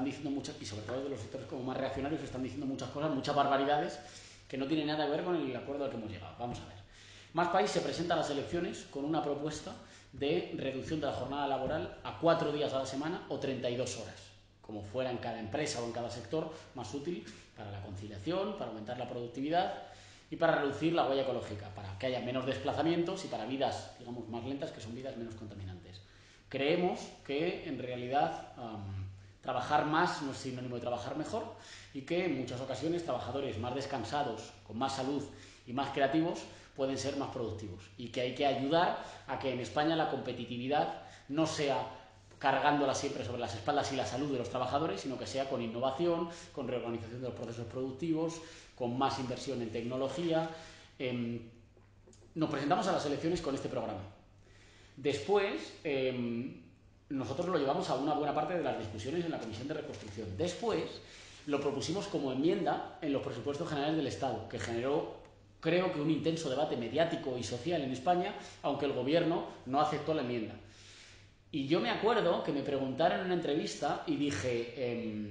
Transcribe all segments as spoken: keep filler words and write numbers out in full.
diciendo muchas, y sobre todo de los sectores como más reaccionarios, están diciendo muchas cosas, muchas barbaridades que no tienen nada que ver con el acuerdo al que hemos llegado. Vamos a ver. Más País se presenta a las elecciones con una propuesta de reducción de la jornada laboral a cuatro días a la semana o treinta y dos horas, como fuera en cada empresa o en cada sector, más útil para la conciliación, para aumentar la productividad y para reducir la huella ecológica, para que haya menos desplazamientos y para vidas, digamos, más lentas, que son vidas menos contaminantes. Creemos que, en realidad, um, trabajar más no es sinónimo de trabajar mejor y que, en muchas ocasiones, trabajadores más descansados, con más salud y más creativos, pueden ser más productivos y que hay que ayudar a que en España la competitividad no sea cargándola siempre sobre las espaldas y la salud de los trabajadores, sino que sea con innovación, con reorganización de los procesos productivos, con más inversión en tecnología. Eh, nos presentamos a las elecciones con este programa. Después, eh, nosotros lo llevamos a una buena parte de las discusiones en la Comisión de Reconstrucción. Después, lo propusimos como enmienda en los presupuestos generales del Estado, que generó, creo que, un intenso debate mediático y social en España, aunque el Gobierno no aceptó la enmienda. Y yo me acuerdo que me preguntaron en una entrevista y dije, eh,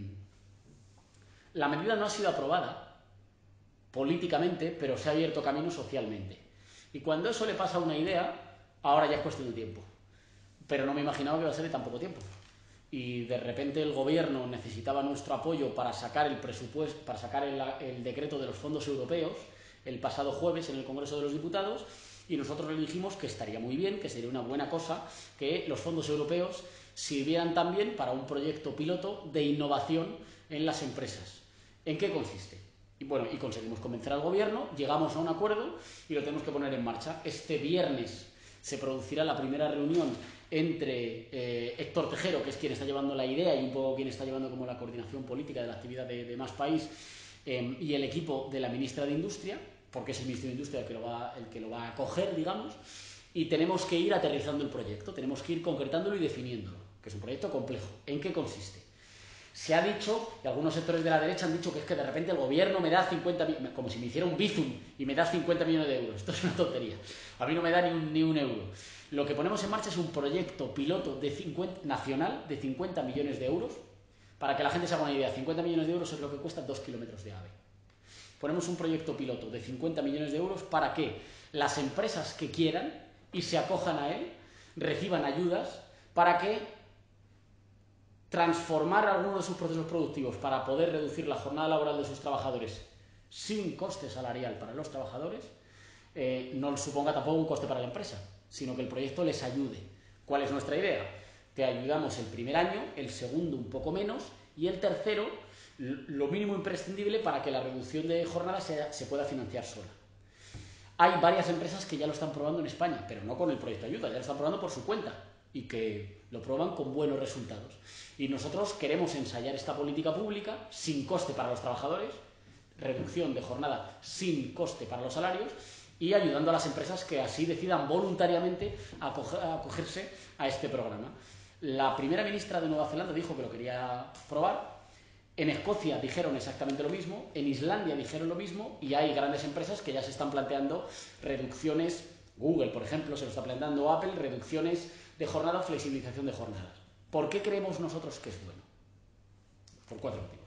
la medida no ha sido aprobada políticamente, pero se ha abierto camino socialmente. Y cuando eso le pasa a una idea, ahora ya es cuestión de tiempo. Pero no me imaginaba que iba a ser de tan poco tiempo. Y de repente el Gobierno necesitaba nuestro apoyo para sacar el presupuesto, para sacar el, el decreto de los fondos europeos el pasado jueves en el Congreso de los Diputados, y nosotros le dijimos que estaría muy bien, que sería una buena cosa que los fondos europeos sirvieran también para un proyecto piloto de innovación en las empresas. ¿En qué consiste? Y bueno, y conseguimos convencer al Gobierno, llegamos a un acuerdo y lo tenemos que poner en marcha. Este viernes se producirá la primera reunión entre eh, Héctor Tejero, que es quien está llevando la idea y un poco quien está llevando como la coordinación política de la actividad de, de Más País, eh, y el equipo de la ministra de Industria, porque es el Ministerio de Industria el que lo va, el que lo va a acoger, digamos, y tenemos que ir aterrizando el proyecto, tenemos que ir concretándolo y definiéndolo, que es un proyecto complejo. ¿En qué consiste? Se ha dicho, y algunos sectores de la derecha han dicho, que es que de repente el Gobierno me da cincuenta, como si me hiciera un bizum y me da cincuenta millones de euros. Esto es una tontería. A mí no me da ni un, ni un euro. Lo que ponemos en marcha es un proyecto piloto de cincuenta, nacional de cincuenta millones de euros. Para que la gente se haga una idea, cincuenta millones de euros es lo que cuesta dos kilómetros de AVE. Ponemos un proyecto piloto de cincuenta millones de euros para que las empresas que quieran y se acojan a él reciban ayudas para que transformar algunos de sus procesos productivos para poder reducir la jornada laboral de sus trabajadores sin coste salarial para los trabajadores, eh, no suponga tampoco un coste para la empresa, sino que el proyecto les ayude. ¿Cuál es nuestra idea? Te ayudamos el primer año, el segundo un poco menos y el tercero lo mínimo imprescindible para que la reducción de jornada se, se pueda financiar sola. Hay varias empresas que ya lo están probando en España, pero no con el proyecto de ayuda, ya lo están probando por su cuenta y que lo prueban con buenos resultados. Y nosotros queremos ensayar esta política pública sin coste para los trabajadores, reducción de jornada sin coste para los salarios y ayudando a las empresas que así decidan voluntariamente acogerse a este programa. La primera ministra de Nueva Zelanda dijo que lo quería probar. En Escocia dijeron exactamente lo mismo, en Islandia dijeron lo mismo y hay grandes empresas que ya se están planteando reducciones, Google, por ejemplo, se lo está planteando, Apple, reducciones de jornada o flexibilización de jornadas. ¿Por qué creemos nosotros que es bueno? Por cuatro motivos.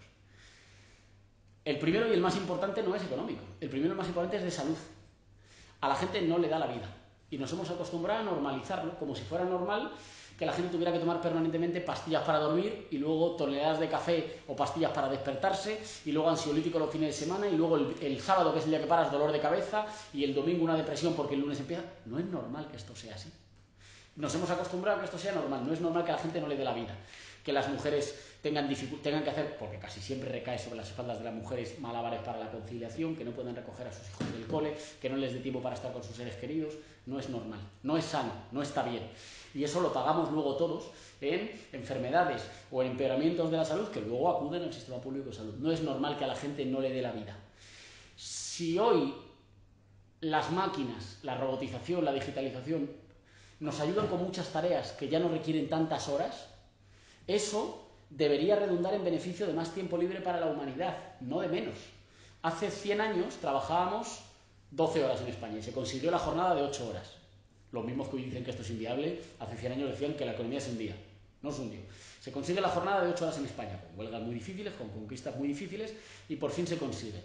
El primero y el más importante no es económico, el primero y el más importante es de salud. A la gente no le da la vida y nos hemos acostumbrado a normalizarlo como si fuera normal que la gente tuviera que tomar permanentemente pastillas para dormir y luego toneladas de café o pastillas para despertarse y luego ansiolítico los fines de semana y luego el, el sábado, que es el día que paras, dolor de cabeza y el domingo una depresión porque el lunes empieza. No es normal que esto sea así. Nos hemos acostumbrado a que esto sea normal. No es normal que a la gente no le dé la vida, que las mujeres tengan, tengan que hacer, porque casi siempre recae sobre las espaldas de las mujeres, malabares para la conciliación, que no puedan recoger a sus hijos del cole, que no les dé tiempo para estar con sus seres queridos. No es normal, no es sano, no está bien. Y eso lo pagamos luego todos en enfermedades o en empeoramientos de la salud que luego acuden al sistema público de salud. No es normal que a la gente no le dé la vida. Si hoy las máquinas, la robotización, la digitalización nos ayudan con muchas tareas que ya no requieren tantas horas, eso debería redundar en beneficio de más tiempo libre para la humanidad, no de menos. Hace cien años trabajábamos doce horas en España y se consiguió la jornada de ocho horas. Los mismos que hoy dicen que esto es inviable, hace cien años decían que la economía se hundía. No se hundió. Se consigue la jornada de ocho horas en España, con huelgas muy difíciles, con conquistas muy difíciles, y por fin se consigue.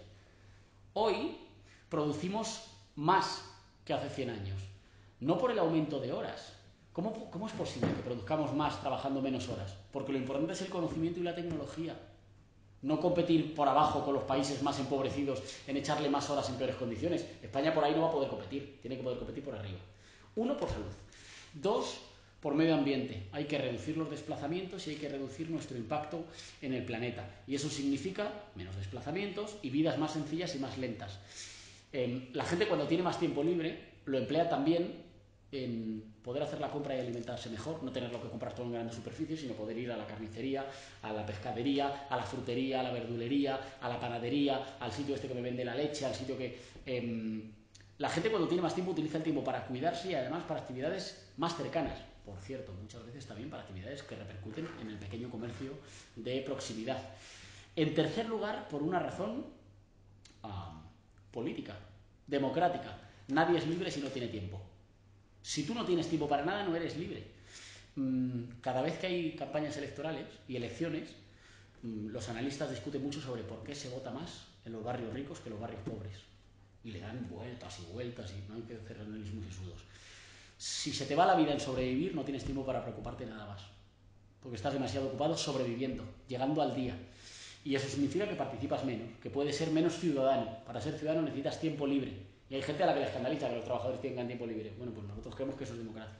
Hoy producimos más que hace cien años, no por el aumento de horas. ¿Cómo, cómo es posible que produzcamos más trabajando menos horas? Porque lo importante es el conocimiento y la tecnología. No competir por abajo con los países más empobrecidos en echarle más horas en peores condiciones. España por ahí no va a poder competir, tiene que poder competir por arriba. Uno, por salud. Dos, por medio ambiente. Hay que reducir los desplazamientos y hay que reducir nuestro impacto en el planeta. Y eso significa menos desplazamientos y vidas más sencillas y más lentas. Eh, la gente, cuando tiene más tiempo libre, lo emplea también en poder hacer la compra y alimentarse mejor, no tenerlo que comprar todo en grandes superficies, sino poder ir a la carnicería, a la pescadería, a la frutería, a la verdulería, a la panadería, al sitio este que me vende la leche, al sitio que... Eh, la gente, cuando tiene más tiempo, utiliza el tiempo para cuidarse y además para actividades más cercanas. Por cierto, muchas veces también para actividades que repercuten en el pequeño comercio de proximidad. En tercer lugar, por una razón um, política, democrática. Nadie es libre si no tiene tiempo. Si tú no tienes tiempo para nada, no eres libre. Cada vez que hay campañas electorales y elecciones, los analistas discuten mucho sobre por qué se vota más en los barrios ricos que en los barrios pobres. Y le dan vueltas y vueltas y no hay que hacer análisis muy sesudos. Si se te va la vida en sobrevivir, no tienes tiempo para preocuparte nada más. Porque estás demasiado ocupado sobreviviendo, llegando al día. Y eso significa que participas menos, que puedes ser menos ciudadano. Para ser ciudadano necesitas tiempo libre. Y hay gente a la que le escandaliza que los trabajadores tengan tiempo libre. Bueno, pues nosotros creemos que eso es democracia.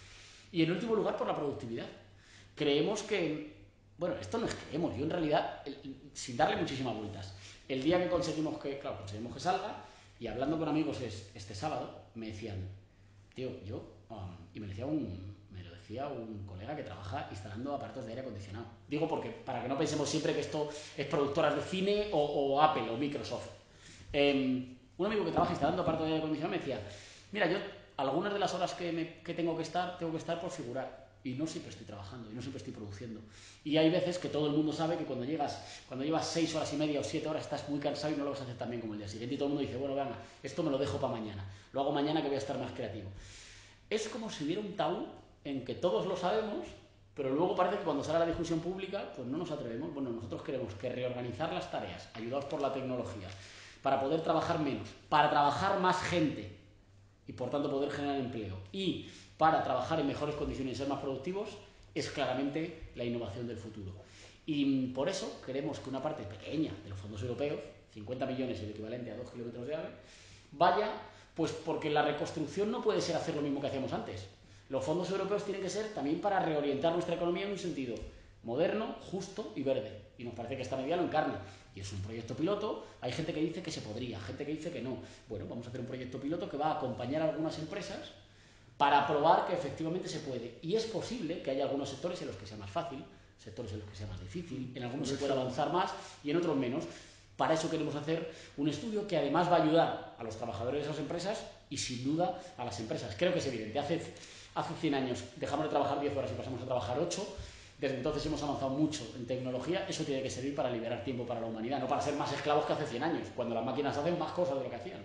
Y en último lugar, por la productividad. Creemos que... Bueno, esto no es creemos. Yo en realidad, sin darle muchísimas vueltas, el día que conseguimos que... Claro, conseguimos que salga, y hablando con amigos este sábado, me decían... Tío, yo... Um, y me decía un... Me lo decía un colega que trabaja instalando aparatos de aire acondicionado. Digo porque, para que no pensemos siempre que esto es productoras de cine o, o Apple o Microsoft. Eh, un amigo que trabaja instalando aparatos de aire acondicionado me decía, mira, yo algunas de las horas que, me, que tengo que estar, tengo que estar por figurar. Y no siempre estoy trabajando, y no siempre estoy produciendo. Y hay veces que todo el mundo sabe que cuando llegas, cuando llevas seis horas y media o siete horas, estás muy cansado y no lo vas a hacer tan bien como el día siguiente. Y todo el mundo dice, bueno, venga, esto me lo dejo para mañana. Lo hago mañana que voy a estar más creativo. Es como si hubiera un tabú en que todos lo sabemos, pero luego parece que cuando sale la discusión pública, pues no nos atrevemos. Bueno, nosotros queremos que reorganizar las tareas, ayudados por la tecnología, para poder trabajar menos, para trabajar más gente y por tanto poder generar empleo, y para trabajar en mejores condiciones y ser más productivos, es claramente la innovación del futuro. Y por eso queremos que una parte pequeña de los fondos europeos, cincuenta millones, el equivalente a dos kilómetros de AVE, vaya, pues porque la reconstrucción no puede ser hacer lo mismo que hacíamos antes. Los fondos europeos tienen que ser también para reorientar nuestra economía en un sentido moderno, justo y verde. Y nos parece que esta medida lo encarna. Y es un proyecto piloto. Hay gente que dice que se podría, gente que dice que no. Bueno, vamos a hacer un proyecto piloto que va a acompañar a algunas empresas para probar que efectivamente se puede. Y es posible que haya algunos sectores en los que sea más fácil, sectores en los que sea más difícil, en algunos se pueda avanzar más y en otros menos. Para eso queremos hacer un estudio que además va a ayudar a los trabajadores de esas empresas y sin duda a las empresas. Creo que es evidente. Hace, hace cien años dejamos de trabajar diez horas y pasamos a trabajar ocho. Desde entonces hemos avanzado mucho en tecnología. Eso tiene que servir para liberar tiempo para la humanidad, no para ser más esclavos que hace cien años, cuando las máquinas hacen más cosas de lo que hacían.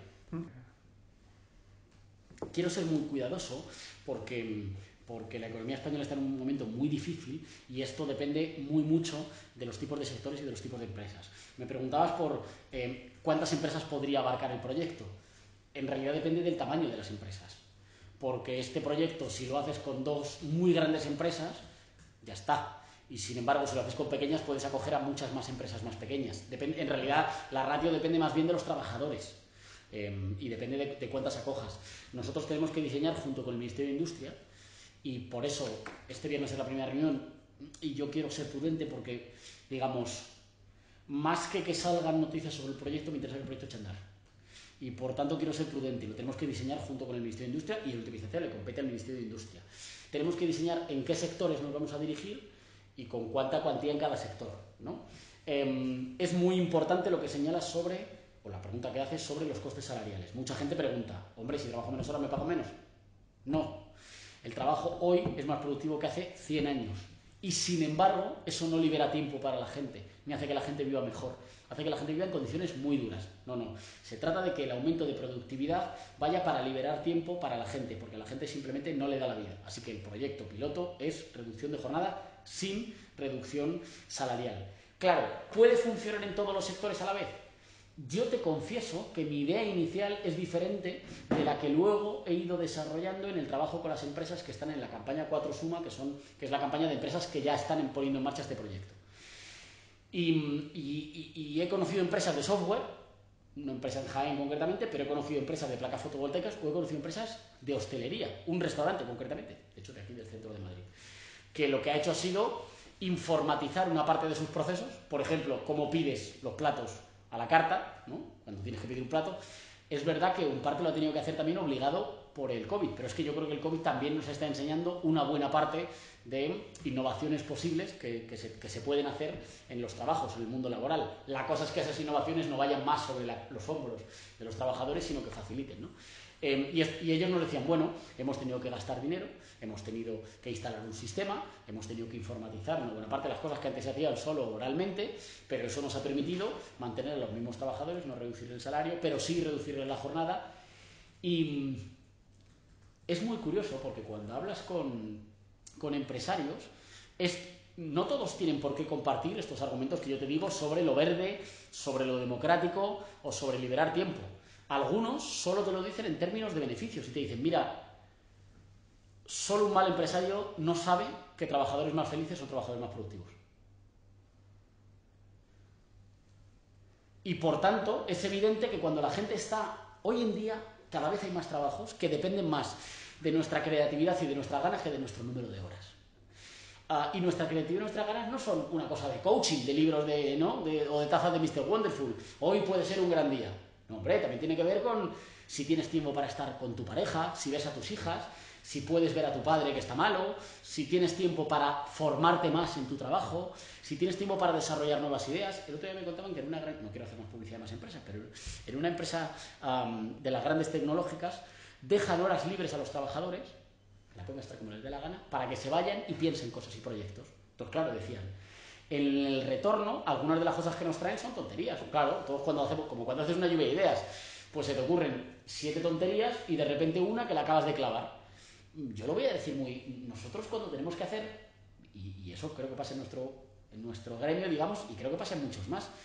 Quiero ser muy cuidadoso porque, porque la economía española está en un momento muy difícil y esto depende muy mucho de los tipos de sectores y de los tipos de empresas. Me preguntabas por eh, cuántas empresas podría abarcar el proyecto. En realidad depende del tamaño de las empresas, porque este proyecto, si lo haces con dos muy grandes empresas, ya está. Y sin embargo, si lo haces con pequeñas, puedes acoger a muchas más empresas más pequeñas. Depende, en realidad, la ratio depende más bien de los trabajadores eh, y depende de, de cuántas acojas. Nosotros tenemos que diseñar junto con el Ministerio de Industria, y por eso este viernes es la primera reunión y yo quiero ser prudente porque, digamos, más que que salgan noticias sobre el proyecto, me interesa que el proyecto eche a andar. Y por tanto quiero ser prudente y lo tenemos que diseñar junto con el Ministerio de Industria, y el última instancia le compete al Ministerio de Industria. Tenemos que diseñar en qué sectores nos vamos a dirigir y con cuánta cuantía en cada sector, ¿no? Eh, es muy importante lo que señalas sobre, o la pregunta que haces sobre los costes salariales. Mucha gente pregunta, hombre, si trabajo menos horas me pago menos. No, el trabajo hoy es más productivo que hace cien años y sin embargo eso no libera tiempo para la gente, ni hace que la gente viva mejor, hace que la gente viva en condiciones muy duras. No, no, se trata de que el aumento de productividad vaya para liberar tiempo para la gente, porque a la gente simplemente no le da la vida. Así que el proyecto piloto es reducción de jornada sin reducción salarial. Claro, ¿puede funcionar en todos los sectores a la vez? Yo te confieso que mi idea inicial es diferente de la que luego he ido desarrollando en el trabajo con las empresas que están en la campaña cuatro Suma, que, son, que es la campaña de empresas que ya están poniendo en marcha este proyecto. Y, y, y he conocido empresas de software, no empresas en Jaén concretamente, pero he conocido empresas de placas fotovoltaicas o he conocido empresas de hostelería, un restaurante concretamente, de hecho de aquí del centro de Madrid, que lo que ha hecho ha sido informatizar una parte de sus procesos, por ejemplo, cómo pides los platos a la carta, ¿no? Cuando tienes que pedir un plato. Es verdad que un parte lo ha tenido que hacer también obligado por el COVID, pero es que yo creo que el COVID también nos está enseñando una buena parte de innovaciones posibles que, que, se, que se pueden hacer en los trabajos, en el mundo laboral. La cosa es que esas innovaciones no vayan más sobre la, los hombros de los trabajadores, sino que faciliten, ¿no? Eh, y, y ellos nos decían, bueno, hemos tenido que gastar dinero, hemos tenido que instalar un sistema, hemos tenido que informatizar una buena parte de las cosas que antes se hacían solo oralmente, pero eso nos ha permitido mantener a los mismos trabajadores, no reducir el salario, pero sí reducirles la jornada. Y es muy curioso porque cuando hablas con, con empresarios, es, no todos tienen por qué compartir estos argumentos que yo te digo sobre lo verde, sobre lo democrático o sobre liberar tiempo. Algunos solo te lo dicen en términos de beneficios y te dicen, mira, solo un mal empresario no sabe que trabajadores más felices son trabajadores más productivos. Y por tanto, es evidente que cuando la gente está, hoy en día, cada vez hay más trabajos que dependen más de nuestra creatividad y de nuestras ganas que de nuestro número de horas. Uh, y nuestra creatividad y nuestras ganas no son una cosa de coaching, de libros de, ¿no? de, o de tazas de mister Wonderful. Hoy puede ser un gran día. No, hombre, también tiene que ver con si tienes tiempo para estar con tu pareja, si ves a tus hijas, si puedes ver a tu padre que está malo, si tienes tiempo para formarte más en tu trabajo, si tienes tiempo para desarrollar nuevas ideas. El otro día me contaban que en una gran, no quiero hacer más publicidad de más empresas, pero en una empresa um, de las grandes tecnológicas dejan horas libres a los trabajadores, la pueden estar como les dé la gana, para que se vayan y piensen cosas y proyectos. Entonces, claro, decían, en el retorno, algunas de las cosas que nos traen son tonterías. Claro, todos cuando hacemos, como cuando haces una lluvia de ideas, pues se te ocurren siete tonterías y de repente una que la acabas de clavar. Yo lo voy a decir muy... Nosotros cuando tenemos que hacer, y, y eso creo que pasa en nuestro, en nuestro gremio, digamos, y creo que pasa en muchos más,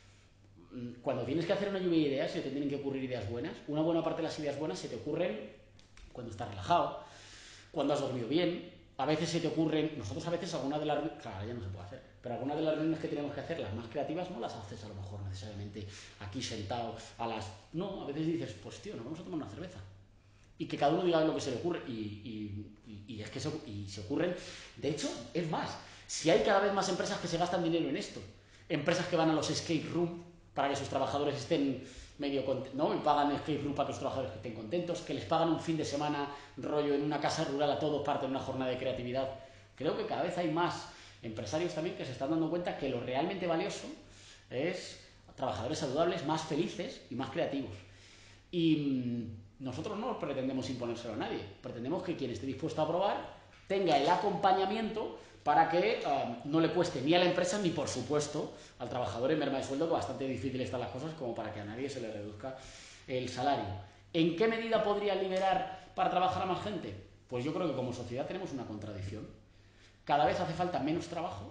cuando tienes que hacer una lluvia de ideas, se te tienen que ocurrir ideas buenas. Una buena parte de las ideas buenas se te ocurren cuando estás relajado, cuando has dormido bien. A veces se te ocurren... Nosotros a veces algunas de las... Claro, ya no se puede hacer. Pero algunas de las reuniones que tenemos que hacer, las más creativas, no las haces a lo mejor necesariamente aquí sentado a las... No, a veces dices, pues tío, nos vamos a tomar una cerveza. Y que cada uno diga lo que se le ocurre. Y, y, y, y es que se, y se ocurren... De hecho, es más, si hay cada vez más empresas que se gastan dinero en esto, empresas que van a los escape room para que sus trabajadores estén medio contentos, ¿no? Y pagan escape room para que los trabajadores estén contentos, que les pagan un fin de semana rollo en una casa rural a todos parte de una jornada de creatividad. Creo que cada vez hay más empresarios también que se están dando cuenta que lo realmente valioso es trabajadores saludables, más felices y más creativos. Y mmm, nosotros no pretendemos imponérselo a nadie, pretendemos que quien esté dispuesto a probar tenga el acompañamiento para que uh, no le cueste ni a la empresa ni, por supuesto, al trabajador en merma de sueldo, que bastante difícil están las cosas como para que a nadie se le reduzca el salario. ¿En qué medida podría liberar para trabajar a más gente? Pues yo creo que como sociedad tenemos una contradicción. Cada vez hace falta menos trabajo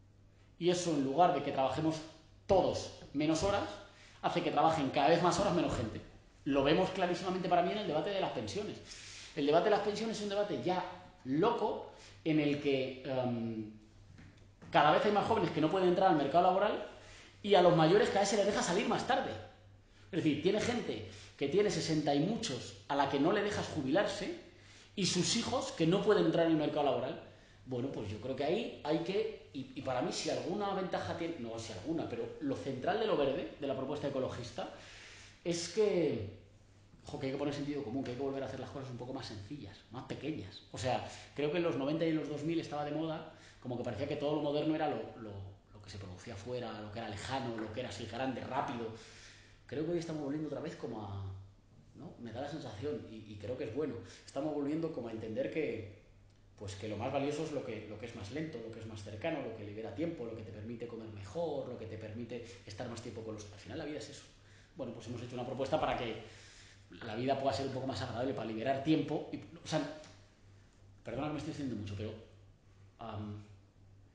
y eso, en lugar de que trabajemos todos menos horas, hace que trabajen cada vez más horas menos gente. Lo vemos clarísimamente para mí en el debate de las pensiones. El debate de las pensiones es un debate ya loco en el que um, cada vez hay más jóvenes que no pueden entrar al mercado laboral y a los mayores cada vez se les deja salir más tarde. Es decir, tiene gente que tiene sesenta y muchos a la que no le dejas jubilarse y sus hijos que no pueden entrar en el mercado laboral. Bueno, pues yo creo que ahí hay que, y, y para mí si alguna ventaja tiene, no si alguna, pero lo central de lo verde, de la propuesta ecologista, es que, ojo, que hay que poner sentido común, que hay que volver a hacer las cosas un poco más sencillas, más pequeñas. O sea, creo que en los noventa y en los dos mil estaba de moda, como que parecía que todo lo moderno era lo, lo, lo que se producía afuera, lo que era lejano, lo que era así grande, rápido. Creo que hoy estamos volviendo otra vez como a... ¿no? Me da la sensación, y, y creo que es bueno, estamos volviendo como a entender que pues que lo más valioso es lo que, lo que es más lento, lo que es más cercano, lo que libera tiempo, lo que te permite comer mejor, lo que te permite estar más tiempo con los... Al final la vida es eso. Bueno, pues hemos hecho una propuesta para que la vida pueda ser un poco más agradable, para liberar tiempo. Y, o sea, perdona que me estoy diciendo mucho, pero um,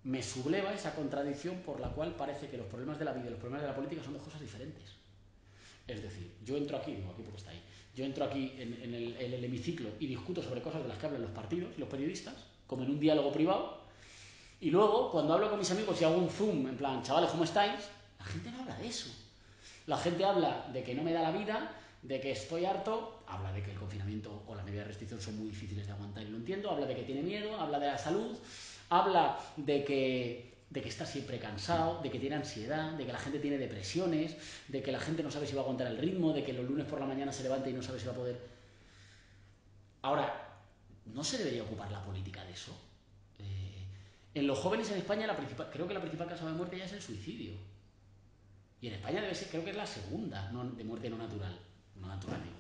me subleva esa contradicción por la cual parece que los problemas de la vida y los problemas de la política son dos cosas diferentes. Es decir, yo entro aquí, digo aquí porque está ahí, yo entro aquí en, en, el, en el hemiciclo y discuto sobre cosas de las que hablan los partidos y los periodistas, como en un diálogo privado, y luego, cuando hablo con mis amigos y hago un zoom, en plan, chavales, ¿cómo estáis? La gente no habla de eso. La gente habla de que no me da la vida, de que estoy harto, habla de que el confinamiento o la medida de restricción son muy difíciles de aguantar y lo entiendo, habla de que tiene miedo, habla de la salud, habla de que, de que está siempre cansado, de que tiene ansiedad, de que la gente tiene depresiones, de que la gente no sabe si va a aguantar el ritmo, de que los lunes por la mañana se levanta y no sabe si va a poder... Ahora, ¿no se debería ocupar la política de eso? Eh, en los jóvenes en España la principal, creo que la principal causa de muerte ya es el suicidio. Y en España debe ser, creo que es la segunda no, de muerte no natural. No natural, digo.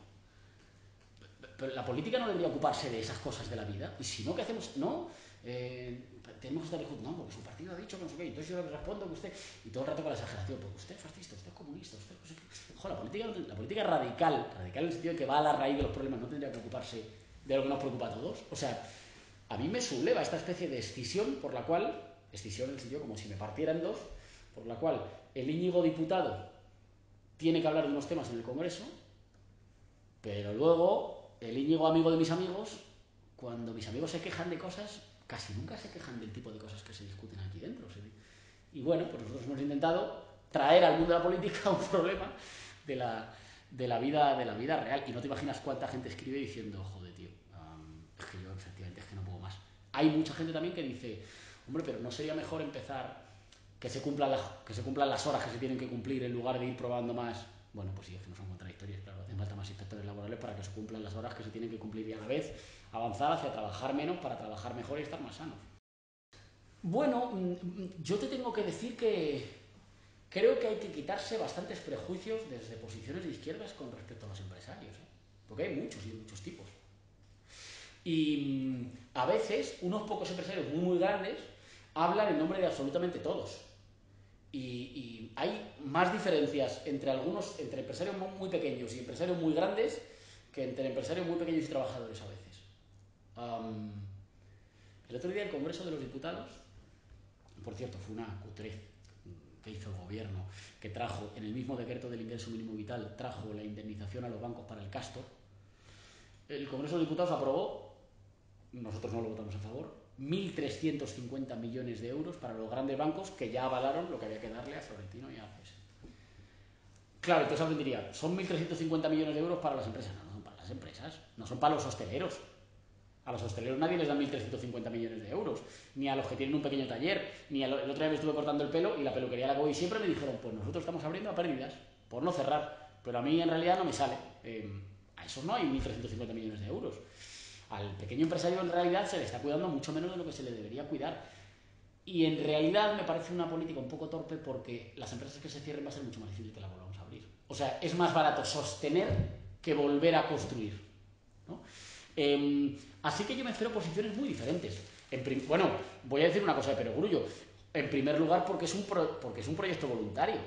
Pero la política no debería ocuparse de esas cosas de la vida. Y si no, ¿qué hacemos? No, eh, tenemos que estar discutiendo, no, porque su partido ha dicho que no sé qué. Entonces yo le respondo que usted, y todo el rato con la exageración, porque usted es fascista, usted es comunista, usted no sé qué. Joder, la política, la política es radical, radical en el sentido de que va a la raíz de los problemas, no tendría que ocuparse de lo que nos preocupa a todos. O sea, a mí me subleva esta especie de escisión por la cual, escisión en el sentido como si me partiera en dos, por la cual el Íñigo diputado tiene que hablar de unos temas en el Congreso, pero luego el Íñigo amigo de mis amigos, cuando mis amigos se quejan de cosas, casi nunca se quejan del tipo de cosas que se discuten aquí dentro. Y bueno, pues nosotros hemos intentado traer al mundo de la política un problema de la, de la, vida, de la vida real. Y no te imaginas cuánta gente escribe diciendo, joder, tío, um, es que yo efectivamente es que no puedo más. Hay mucha gente también que dice, hombre, pero ¿no sería mejor empezar que se cumplan las, que se cumplan las horas que se tienen que cumplir en lugar de ir probando más? Bueno, pues sí, es que no son contradictorias, claro, hacen falta más inspectores laborales para que se cumplan las horas que se tienen que cumplir y a la vez avanzar hacia trabajar menos para trabajar mejor y estar más sanos. Bueno, yo te tengo que decir que creo que hay que quitarse bastantes prejuicios desde posiciones de izquierdas con respecto a los empresarios, ¿eh? Porque hay muchos y de muchos tipos. Y a veces unos pocos empresarios muy muy grandes hablan en nombre de absolutamente todos. Y, y hay más diferencias entre algunos, entre empresarios muy pequeños y empresarios muy grandes que entre empresarios muy pequeños y trabajadores a veces. Um, el otro día el Congreso de los Diputados, por cierto, fue una cutrez que hizo el gobierno, que trajo en el mismo decreto del ingreso mínimo vital, trajo la indemnización a los bancos para el Castor. El Congreso de los Diputados aprobó, nosotros no lo votamos a favor, mil trescientos cincuenta millones de euros para los grandes bancos que ya avalaron lo que había que darle a Florentino y a A C E S. Claro, entonces alguien diría, son mil trescientos cincuenta millones de euros para las empresas. No, no son para las empresas, no son para los hosteleros. A los hosteleros nadie les da mil trescientos cincuenta millones de euros, ni a los que tienen un pequeño taller, ni a lo, el otro día me estuve cortando el pelo y la peluquería la que voy siempre me dijeron, pues nosotros estamos abriendo a pérdidas, por no cerrar, pero a mí en realidad no me sale. Eh, a esos no hay mil trescientos cincuenta millones de euros. Al pequeño empresario en realidad se le está cuidando mucho menos de lo que se le debería cuidar. Y en realidad me parece una política un poco torpe porque las empresas que se cierren va a ser mucho más difícil que las volvamos a abrir. O sea, es más barato sostener que volver a construir, ¿no? Eh, así que yo me espero posiciones muy diferentes. En prim- bueno, voy a decir una cosa de perogrullo. En primer lugar, porque es, un pro- porque es un proyecto voluntario.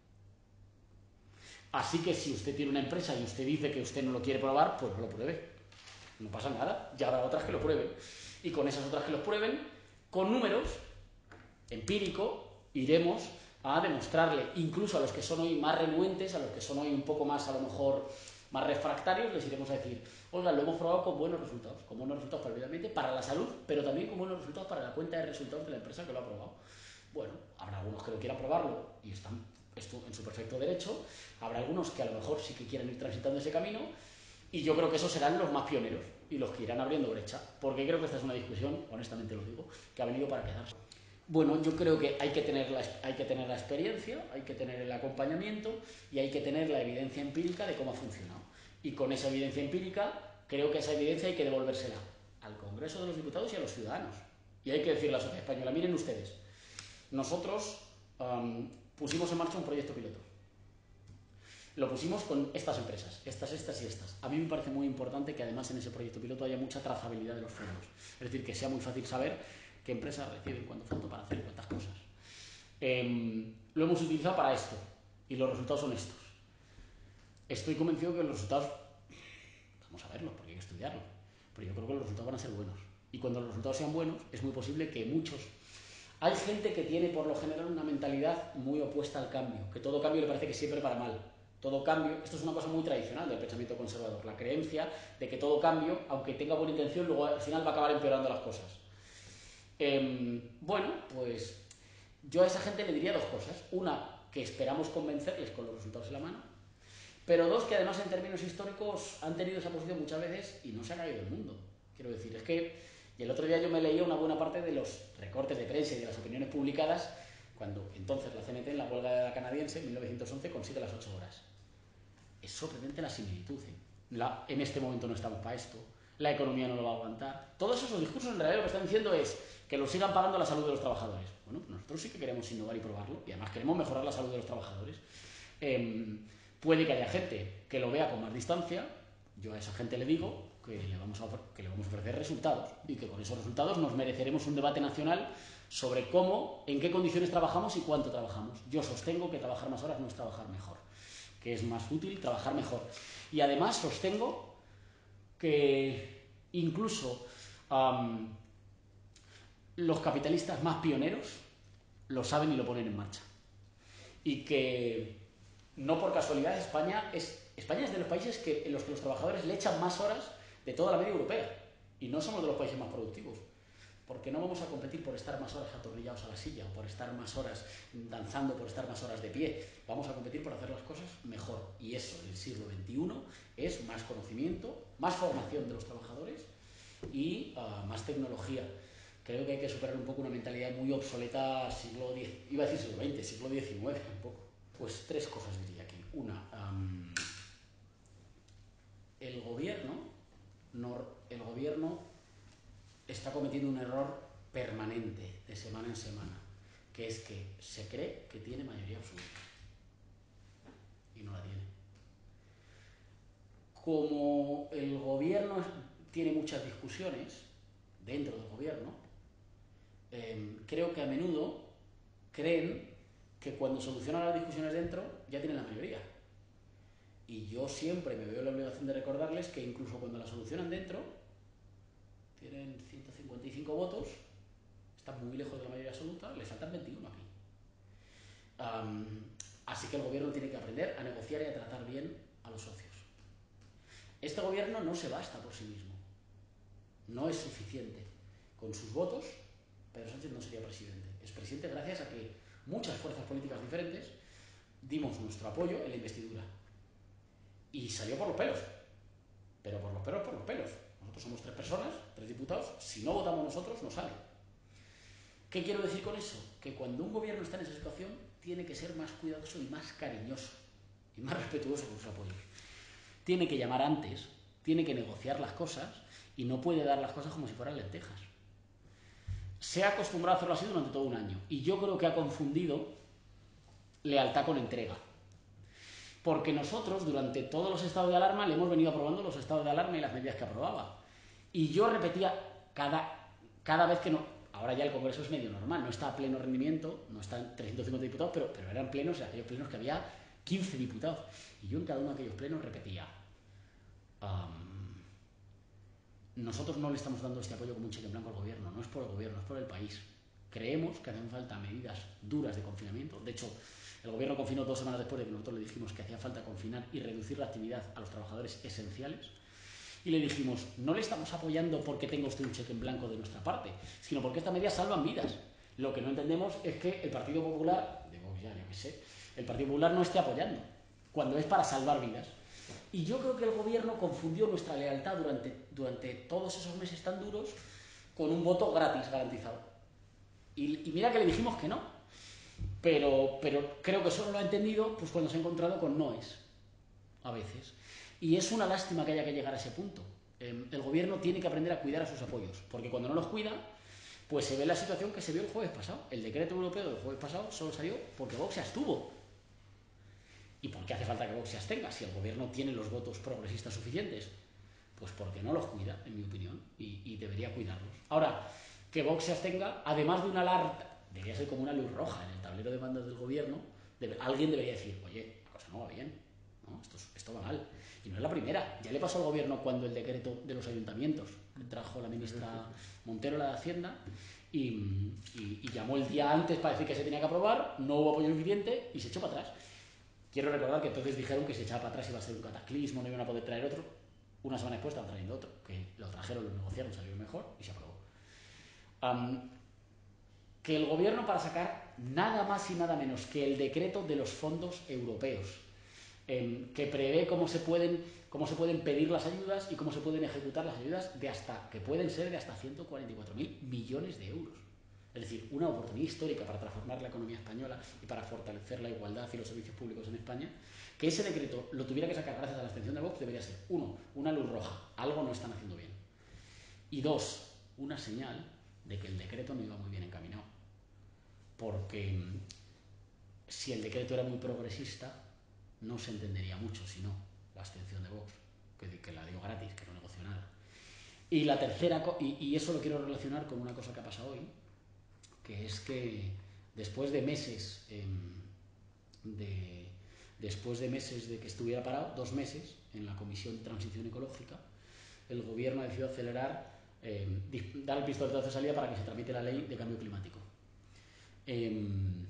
Así que si usted tiene una empresa y usted dice que usted no lo quiere probar, pues no lo pruebe. No pasa nada, ya habrá otras que lo prueben. Y con esas otras que lo prueben, con números, empírico, iremos a demostrarle, incluso a los que son hoy más renuentes, a los que son hoy un poco más, a lo mejor, más refractarios, les iremos a decir, oiga, lo hemos probado con buenos resultados, con buenos resultados para el medio ambiente, para la salud, pero también con buenos resultados para la cuenta de resultados de la empresa que lo ha probado. Bueno, habrá algunos que lo quieran probarlo y están en su perfecto derecho, habrá algunos que a lo mejor sí que quieran ir transitando ese camino, y yo creo que esos serán los más pioneros y los que irán abriendo brecha, porque creo que esta es una discusión, honestamente lo digo, que ha venido para quedarse. Bueno, yo creo que hay que tener la, hay que tener la experiencia, hay que tener el acompañamiento y hay que tener la evidencia empírica de cómo ha funcionado. Y con esa evidencia empírica, creo que esa evidencia hay que devolvérsela al Congreso de los Diputados y a los ciudadanos. Y hay que decirle a la sociedad española, miren ustedes, nosotros um, pusimos en marcha un proyecto piloto. Lo pusimos con estas empresas, estas, estas y estas. A mí me parece muy importante que además en ese proyecto piloto haya mucha trazabilidad de los fondos. Es decir, que sea muy fácil saber qué empresas reciben cuánto fondo para hacer cuántas cosas. Eh, lo hemos utilizado para esto y los resultados son estos. Estoy convencido que los resultados, vamos a verlos porque hay que estudiarlos, pero yo creo que los resultados van a ser buenos. Y cuando los resultados sean buenos, es muy posible que muchos Hay gente que tiene por lo general una mentalidad muy opuesta al cambio, que todo cambio le parece que siempre para mal. Todo cambio, esto es una cosa muy tradicional del pensamiento conservador, la creencia de que todo cambio, aunque tenga buena intención, luego al final va a acabar empeorando las cosas. Eh, bueno, pues yo a esa gente le diría dos cosas. Una, que esperamos convencerles con los resultados en la mano, pero dos, que además en términos históricos han tenido esa posición muchas veces y no se ha caído el mundo. Quiero decir, es que y el otro día yo me leía una buena parte de los recortes de prensa y de las opiniones publicadas cuando entonces la C N T en la huelga canadiense en mil novecientos once consigue las ocho horas. Es sorprendente la similitud. ¿eh? La, en este momento no estamos para esto, la economía no lo va a aguantar. Todos esos discursos en realidad lo que están diciendo es que lo sigan pagando la salud de los trabajadores. Bueno, pues nosotros sí que queremos innovar y probarlo y además queremos mejorar la salud de los trabajadores. Eh, puede que haya gente que lo vea con más distancia. Yo a esa gente le digo que le, vamos a, que le vamos a ofrecer resultados y que con esos resultados nos mereceremos un debate nacional sobre cómo, en qué condiciones trabajamos y cuánto trabajamos. Yo sostengo que trabajar más horas no es trabajar mejor, que es más útil trabajar mejor. Y además sostengo que incluso um, los capitalistas más pioneros lo saben y lo ponen en marcha. Y que no por casualidad España es, España es de los países que, en los que los trabajadores le echan más horas de toda la media europea. Y no somos de los países más productivos. Porque no vamos a competir por estar más horas atornillados a la silla, o por estar más horas danzando, por estar más horas de pie. Vamos a competir por hacer las cosas mejor. Y eso, en el siglo veintiuno, es más conocimiento, más formación de los trabajadores y uh, más tecnología. Creo que hay que superar un poco una mentalidad muy obsoleta siglo diez, iba a decir siglo veinte, siglo diecinueve, un poco. Pues tres cosas diría aquí. Una, um, el gobierno, no, el gobierno está cometiendo un error permanente de semana en semana, que es que se cree que tiene mayoría absoluta y no la tiene. Como el gobierno tiene muchas discusiones dentro del gobierno, eh, creo que a menudo creen que cuando solucionan las discusiones dentro ya tienen la mayoría. Y yo siempre me veo la obligación de recordarles que incluso cuando la solucionan dentro, tienen ciento cincuenta y cinco votos, están muy lejos de la mayoría absoluta, les faltan veintiuno aquí. Um, así que el gobierno tiene que aprender a negociar y a tratar bien a los socios. Este gobierno no se basta por sí mismo. No es suficiente. Con sus votos, Pedro Sánchez no sería presidente. Es presidente gracias a que muchas fuerzas políticas diferentes dimos nuestro apoyo en la investidura. Y salió por los pelos. Pero por los pelos, por los pelos. Nosotros somos tres personas, tres diputados. Si no votamos nosotros, no sale. ¿Qué quiero decir con eso? Que cuando un gobierno está en esa situación, tiene que ser más cuidadoso y más cariñoso y más respetuoso con sus apoyos. Tiene que llamar antes, tiene que negociar las cosas y no puede dar las cosas como si fueran lentejas. Se ha acostumbrado a hacerlo así durante todo un año y yo creo que ha confundido lealtad con entrega. Porque nosotros, durante todos los estados de alarma, le hemos venido aprobando los estados de alarma y las medidas que aprobaba. Y yo repetía cada, cada vez que no... Ahora ya el Congreso es medio normal, no está a pleno rendimiento, no están trescientos cincuenta diputados, pero, pero eran plenos, aquellos plenos que había quince diputados. Y yo en cada uno de aquellos plenos repetía, um, nosotros no le estamos dando este apoyo como un cheque en blanco al gobierno, no es por el gobierno, es por el país. Creemos que hacen falta medidas duras de confinamiento. De hecho, el gobierno confinó dos semanas después de que nosotros le dijimos que hacía falta confinar y reducir la actividad a los trabajadores esenciales. Y le dijimos, no le estamos apoyando porque tenga usted un cheque en blanco de nuestra parte, sino porque estas medidas salvan vidas. Lo que no entendemos es que el Partido Popular, digo ya, yo qué sé, el Partido Popular no esté apoyando, cuando es para salvar vidas. Y yo creo que el gobierno confundió nuestra lealtad durante, durante todos esos meses tan duros con un voto gratis garantizado. Y, y mira que le dijimos que no, pero, pero creo que solo lo ha entendido pues cuando se ha encontrado con noes, a veces. Y es una lástima que haya que llegar a ese punto. Eh, el gobierno tiene que aprender a cuidar a sus apoyos, porque cuando no los cuida, pues se ve la situación que se vio el jueves pasado. El decreto europeo del jueves pasado solo salió porque Vox se abstuvo. ¿Y por qué hace falta que Vox se abstenga si el gobierno tiene los votos progresistas suficientes? Pues porque no los cuida, en mi opinión, y, y debería cuidarlos. Ahora, que Vox se abstenga, además de una alerta, debería ser como una luz roja en el tablero de mandos del gobierno, debe, alguien debería decir, oye, la cosa no va bien, ¿no? Esto, esto va mal. Y no es la primera. Ya le pasó al gobierno cuando el decreto de los ayuntamientos que trajo la ministra Montero, la de Hacienda, y, y, y llamó el día antes para decir que se tenía que aprobar, no hubo apoyo suficiente y se echó para atrás. Quiero recordar que entonces dijeron que se echaba para atrás iba a ser un cataclismo, no iban a poder traer otro. Una semana después estaban trayendo otro, que lo trajeron, lo negociaron, salió mejor y se aprobó. Um, que el gobierno, para sacar nada más y nada menos que el decreto de los fondos europeos, eh, que prevé cómo se pueden cómo se pueden pedir las ayudas y cómo se pueden ejecutar las ayudas, de hasta que pueden ser de hasta ciento cuarenta y cuatro mil millones de euros. Es decir, una oportunidad histórica para transformar la economía española y para fortalecer la igualdad y los servicios públicos en España. Que ese decreto lo tuviera que sacar gracias a la abstención de Vox debería ser, uno, una luz roja, algo no están haciendo bien. Y dos, una señal de que el decreto no iba muy bien encaminado. Porque si el decreto era muy progresista, no se entendería mucho, si no, la abstención de Vox, que, que la dio gratis, que no negoció nada. Y la tercera, y, y eso lo quiero relacionar con una cosa que ha pasado hoy, que es que después de meses eh, de, después de meses de que estuviera parado, dos meses, en la Comisión de Transición Ecológica, el gobierno ha decidido acelerar, eh, dar el pistoletazo de salida para que se tramite la ley de cambio climático. Eh,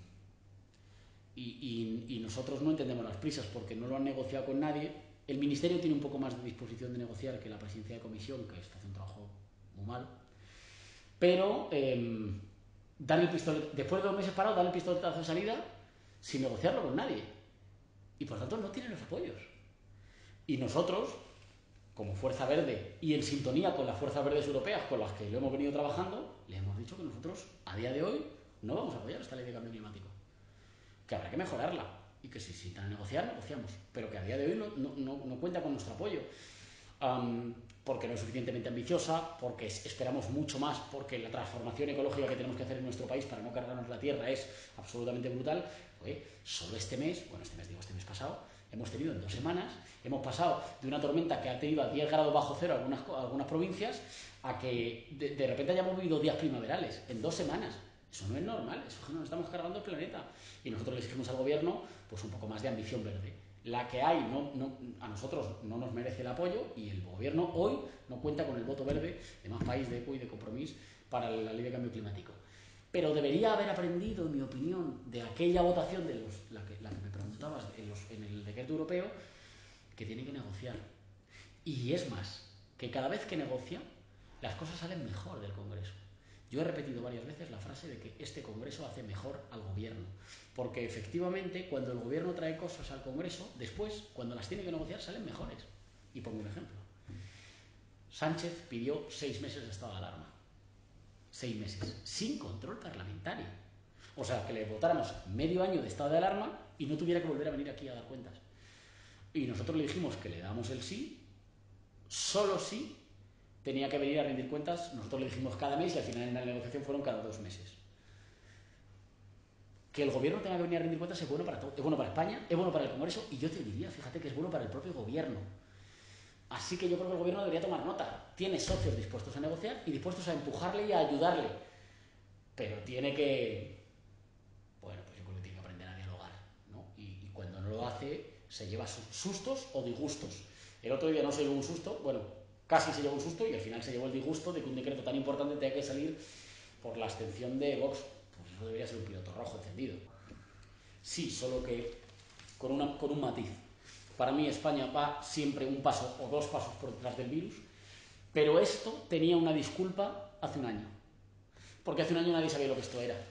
y, y, y nosotros no entendemos las prisas porque no lo han negociado con nadie. El Ministerio tiene un poco más de disposición de negociar que la presidencia de comisión, que está haciendo un trabajo muy mal. Pero eh, dar el pistoletazo, después de dos meses parado, dar el pistoletazo de salida sin negociarlo con nadie. Y por tanto no tienen los apoyos. Y nosotros, como Fuerza Verde y en sintonía con las fuerzas verdes europeas con las que lo hemos venido trabajando, le hemos dicho que nosotros a día de hoy no vamos a apoyar esta ley de cambio climático, que habrá que mejorarla y que si necesitan negociar, negociamos, pero que a día de hoy no, no, no, no cuenta con nuestro apoyo, um, porque no es suficientemente ambiciosa, porque esperamos mucho más, porque la transformación ecológica que tenemos que hacer en nuestro país para no cargarnos la tierra es absolutamente brutal. Oye, solo este mes, bueno, este mes digo, este mes pasado, hemos tenido en dos semanas, hemos pasado de una tormenta que ha tenido a diez grados bajo cero algunas, algunas provincias, a que de, de repente hayamos vivido días primaverales en dos semanas. Eso no es normal, eso es que nos estamos cargando el planeta. Y nosotros le exigimos al gobierno pues un poco más de ambición verde. La que hay no, no, a nosotros no nos merece el apoyo y el gobierno hoy no cuenta con el voto verde de Más País, de ECO y de Compromís para la ley de cambio climático. Pero debería haber aprendido, en mi opinión, de aquella votación, de los, la, que, la que me preguntabas en, los, en el decreto europeo, que tiene que negociar. Y es más, que cada vez que negocia, las cosas salen mejor del Congreso. Yo he repetido varias veces la frase de que este Congreso hace mejor al gobierno, porque efectivamente cuando el gobierno trae cosas al Congreso, después, cuando las tiene que negociar, salen mejores. Y pongo un ejemplo. Sánchez pidió seis meses de estado de alarma. Seis meses, sin control parlamentario. O sea, que le votáramos medio año de estado de alarma y no tuviera que volver a venir aquí a dar cuentas. Y nosotros le dijimos que le damos el sí, solo sí tenía que venir a rendir cuentas. Nosotros le dijimos cada mes y al final en la negociación fueron cada dos meses. Que el gobierno tenga que venir a rendir cuentas es bueno para todo, es bueno para España, es bueno para el Congreso y yo te diría, fíjate que es bueno para el propio gobierno. Así que yo creo que el gobierno debería tomar nota. Tiene socios dispuestos a negociar y dispuestos a empujarle y a ayudarle. Pero tiene que, bueno, pues yo creo que tiene que aprender a dialogar, ¿no? Y, y cuando no lo hace, se lleva sustos o disgustos. El otro día no se llevó un susto, bueno, casi se llevó un susto y al final se llevó el disgusto de que un decreto tan importante tenga que salir por la abstención de Vox. Pues eso debería ser un piloto rojo encendido. Sí, solo que con, una, con un matiz. Para mí España va siempre un paso o dos pasos por detrás del virus, pero esto tenía una disculpa hace un año, porque hace un año nadie sabía lo que esto era.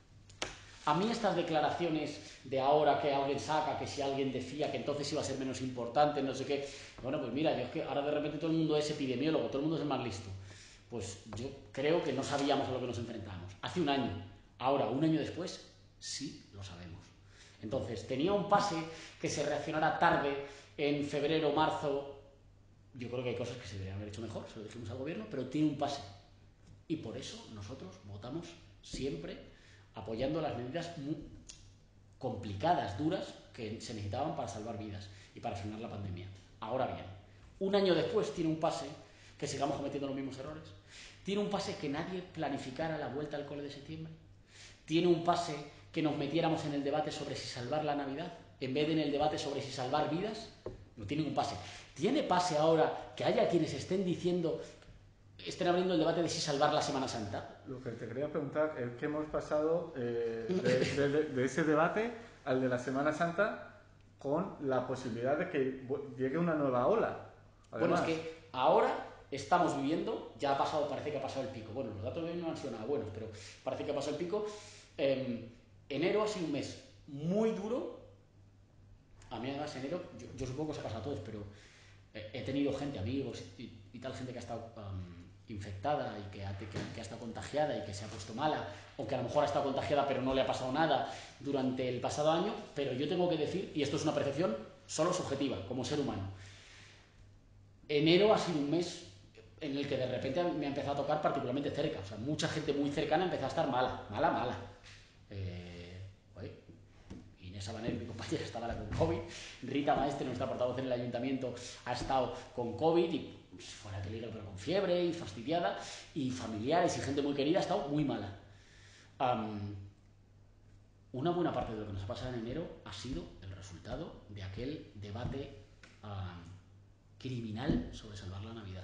A mí estas declaraciones de ahora que alguien saca, que si alguien decía que entonces iba a ser menos importante, no sé qué, bueno, pues mira, yo es que ahora de repente todo el mundo es epidemiólogo, todo el mundo es el más listo. Pues yo creo que no sabíamos a lo que nos enfrentábamos. Hace un año, ahora, un año después, sí lo sabemos. Entonces, tenía un pase que se reaccionara tarde, en febrero, marzo. Yo creo que hay cosas que se deberían haber hecho mejor, se lo dijimos al gobierno, pero tiene un pase. Y por eso nosotros votamos siempre apoyando las medidas muy complicadas, duras, que se necesitaban para salvar vidas y para frenar la pandemia. Ahora bien, un año después tiene un pase que sigamos cometiendo los mismos errores. Tiene un pase que nadie planificara la vuelta al cole de septiembre. Tiene un pase que nos metiéramos en el debate sobre si salvar la Navidad, en vez de en el debate sobre si salvar vidas. No tiene ningún pase. ¿Tiene pase ahora que haya quienes estén diciendo estén abriendo el debate de si salvar la Semana Santa. Lo que te quería preguntar es que hemos pasado eh, de, de, de ese debate al de la Semana Santa con la posibilidad de que llegue una nueva ola. Bueno, Además, es que ahora estamos viviendo, ya ha pasado, parece que ha pasado el pico. Bueno, los datos de hoy no han sido nada buenos, pero parece que ha pasado el pico. Eh, enero ha sido un mes muy duro. A mí además enero, yo, yo supongo que se ha pasado a todos, pero eh, he tenido gente, amigos y, y tal, gente que ha estado um, infectada y que ha, que, que ha estado contagiada y que se ha puesto mala, o que a lo mejor ha estado contagiada pero no le ha pasado nada durante el pasado año. Pero yo tengo que decir, y esto es una percepción solo subjetiva, como ser humano, enero ha sido un mes en el que de repente me ha empezado a tocar particularmente cerca. O sea, mucha gente muy cercana empezó a estar mala, mala, mala. Eh, oye, Inés Sabaner, mi compañera, estaba con COVID. Rita Maestre, nuestra portavoz en el ayuntamiento, ha estado con COVID y pues, fuera de peligro, pero con fiebre y fastidiada. Y familiares y gente muy querida ha estado muy mala. Um, una buena parte de lo que nos ha pasado en enero ha sido el resultado de aquel debate um, criminal sobre salvar la Navidad.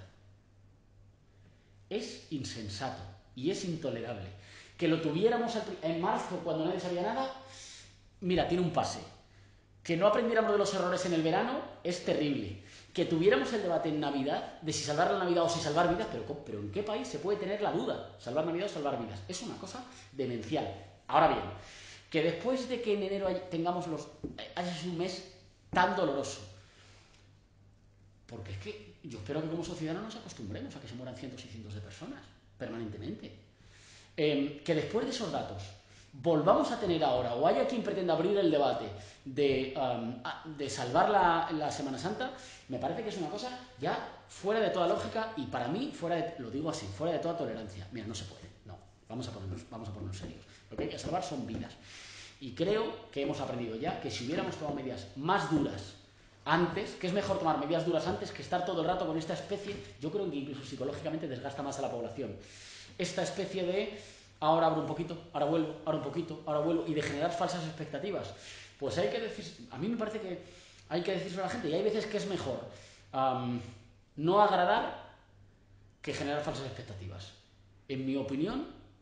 Es insensato y es intolerable que lo tuviéramos en marzo cuando nadie sabía nada. Mira, tiene un pase. Que no aprendiéramos de los errores en el verano es terrible. Que tuviéramos el debate en Navidad de si salvar la Navidad o si salvar vidas, pero, pero ¿en qué país se puede tener la duda? Salvar Navidad o salvar vidas. Es una cosa demencial. Ahora bien, que después de que en enero tengamos los... haya sido un mes tan doloroso, porque es que yo espero que como sociedad no nos acostumbremos a que se mueran cientos y cientos de personas permanentemente. Eh, que después de esos datos volvamos a tener ahora, o haya quien pretenda abrir el debate de, um, de salvar la, la Semana Santa, me parece que es una cosa ya fuera de toda lógica y para mí, fuera de, lo digo así, fuera de toda tolerancia. Mira, no se puede, no, vamos a ponernos, vamos a ponernos serios. Lo que hay que salvar son vidas. Y creo que hemos aprendido ya que si hubiéramos tomado medidas más duras antes, que es mejor tomar medidas duras antes que estar todo el rato con esta especie, yo creo que incluso psicológicamente desgasta más a la población. Esta especie de ahora abro un poquito, ahora vuelvo, ahora un poquito, ahora vuelvo, y de generar falsas expectativas. Pues hay que decir, a mí me parece que hay que decirlo a la gente, y hay veces que es mejor um, no agradar que generar falsas expectativas. En mi opinión,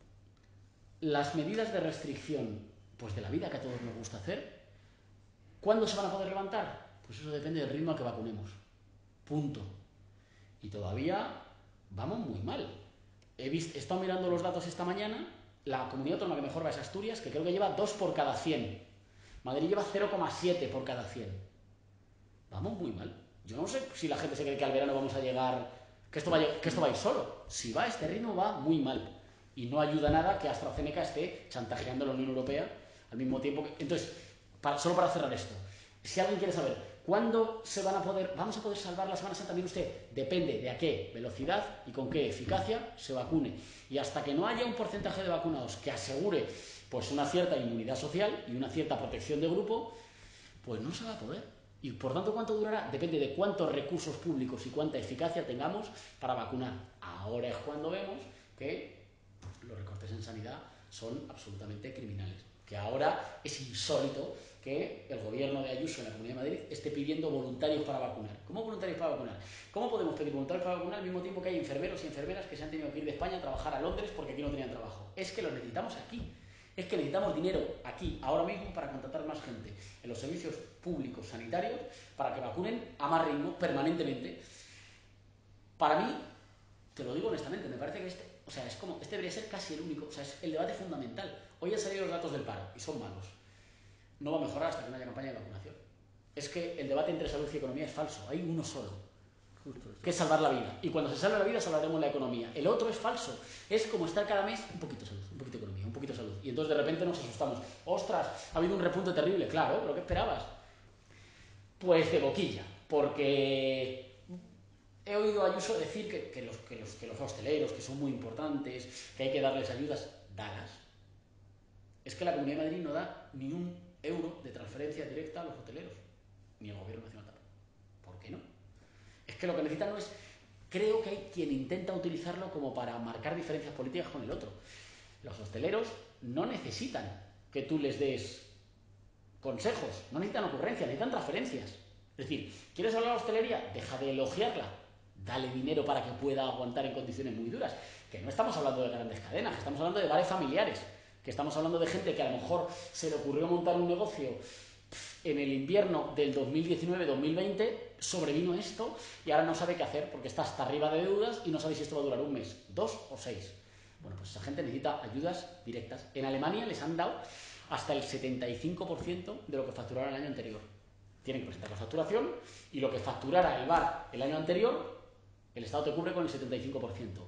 las medidas de restricción pues de la vida que a todos nos gusta hacer, ¿cuándo se van a poder levantar? Pues eso depende del ritmo al que vacunemos. Punto. Y todavía vamos muy mal. He, visto, he estado mirando los datos esta mañana. La comunidad autónoma que mejor va es Asturias, que creo que lleva dos por cada cien. Madrid lleva cero coma siete por cada cien. Vamos muy mal. Yo no sé si la gente se cree que al verano vamos a llegar, que esto va a, que esto va a ir solo. Si va a este ritmo, va muy mal. Y no ayuda nada que AstraZeneca esté chantajeando a la Unión Europea al mismo tiempo que... Entonces, para, solo para cerrar esto, si alguien quiere saber cuándo se van a poder, vamos a poder salvar la Semana Santa, mire usted, depende de a qué velocidad y con qué eficacia se vacune. Y hasta que no haya un porcentaje de vacunados que asegure pues una cierta inmunidad social y una cierta protección de grupo, pues no se va a poder. Y por tanto, ¿cuánto durará? Depende de cuántos recursos públicos y cuánta eficacia tengamos para vacunar. Ahora es cuando vemos que los recortes en sanidad son absolutamente criminales. Que ahora es insólito que el gobierno de Ayuso en la Comunidad de Madrid esté pidiendo voluntarios para vacunar. ¿Cómo voluntarios para vacunar? ¿Cómo podemos pedir voluntarios para vacunar al mismo tiempo que hay enfermeros y enfermeras que se han tenido que ir de España a trabajar a Londres porque aquí no tenían trabajo? Es que los necesitamos aquí. Es que necesitamos dinero aquí, ahora mismo, para contratar más gente en los servicios públicos sanitarios para que vacunen a más ritmo permanentemente. Para mí, te lo digo honestamente, me parece que este, o sea, es como, este debería ser casi el único, o sea, es el debate fundamental. Hoy han salido los datos del paro y son malos. No va a mejorar hasta que no haya campaña de vacunación. Es que el debate entre salud y economía es falso, hay uno solo, que es salvar la vida. Y cuando se salve la vida, salvaremos la economía. El otro es falso, es como estar cada mes un poquito de salud, un poquito de economía, un poquito de salud. Y entonces de repente nos asustamos. ¡Ostras! Ha habido un repunte terrible. Claro, ¿pero qué esperabas? Pues de boquilla, porque he oído a Ayuso decir que, que, los, que, los, que los hosteleros, que son muy importantes, que hay que darles ayudas, dalas. Es que la Comunidad de Madrid no da ni un euro de transferencia directa a los hoteleros, ni el Gobierno Nacional tampoco. ¿Por qué no? Es que lo que necesitan no es... Creo que hay quien intenta utilizarlo como para marcar diferencias políticas con el otro. Los hosteleros no necesitan que tú les des consejos, no necesitan ocurrencias, necesitan transferencias. Es decir, ¿quieres hablar de la hostelería? Deja de elogiarla, dale dinero para que pueda aguantar en condiciones muy duras. Que no estamos hablando de grandes cadenas, que estamos hablando de bares familiares, que estamos hablando de gente que a lo mejor se le ocurrió montar un negocio en el invierno del dos mil diecinueve dos mil veinte, sobrevino esto y ahora no sabe qué hacer porque está hasta arriba de deudas y no sabe si esto va a durar un mes, dos o seis. Bueno, pues esa gente necesita ayudas directas. En Alemania les han dado hasta el setenta y cinco por ciento de lo que facturaron el año anterior. Tienen que presentar la facturación y lo que facturara el bar el año anterior, el Estado te cubre con el setenta y cinco por ciento.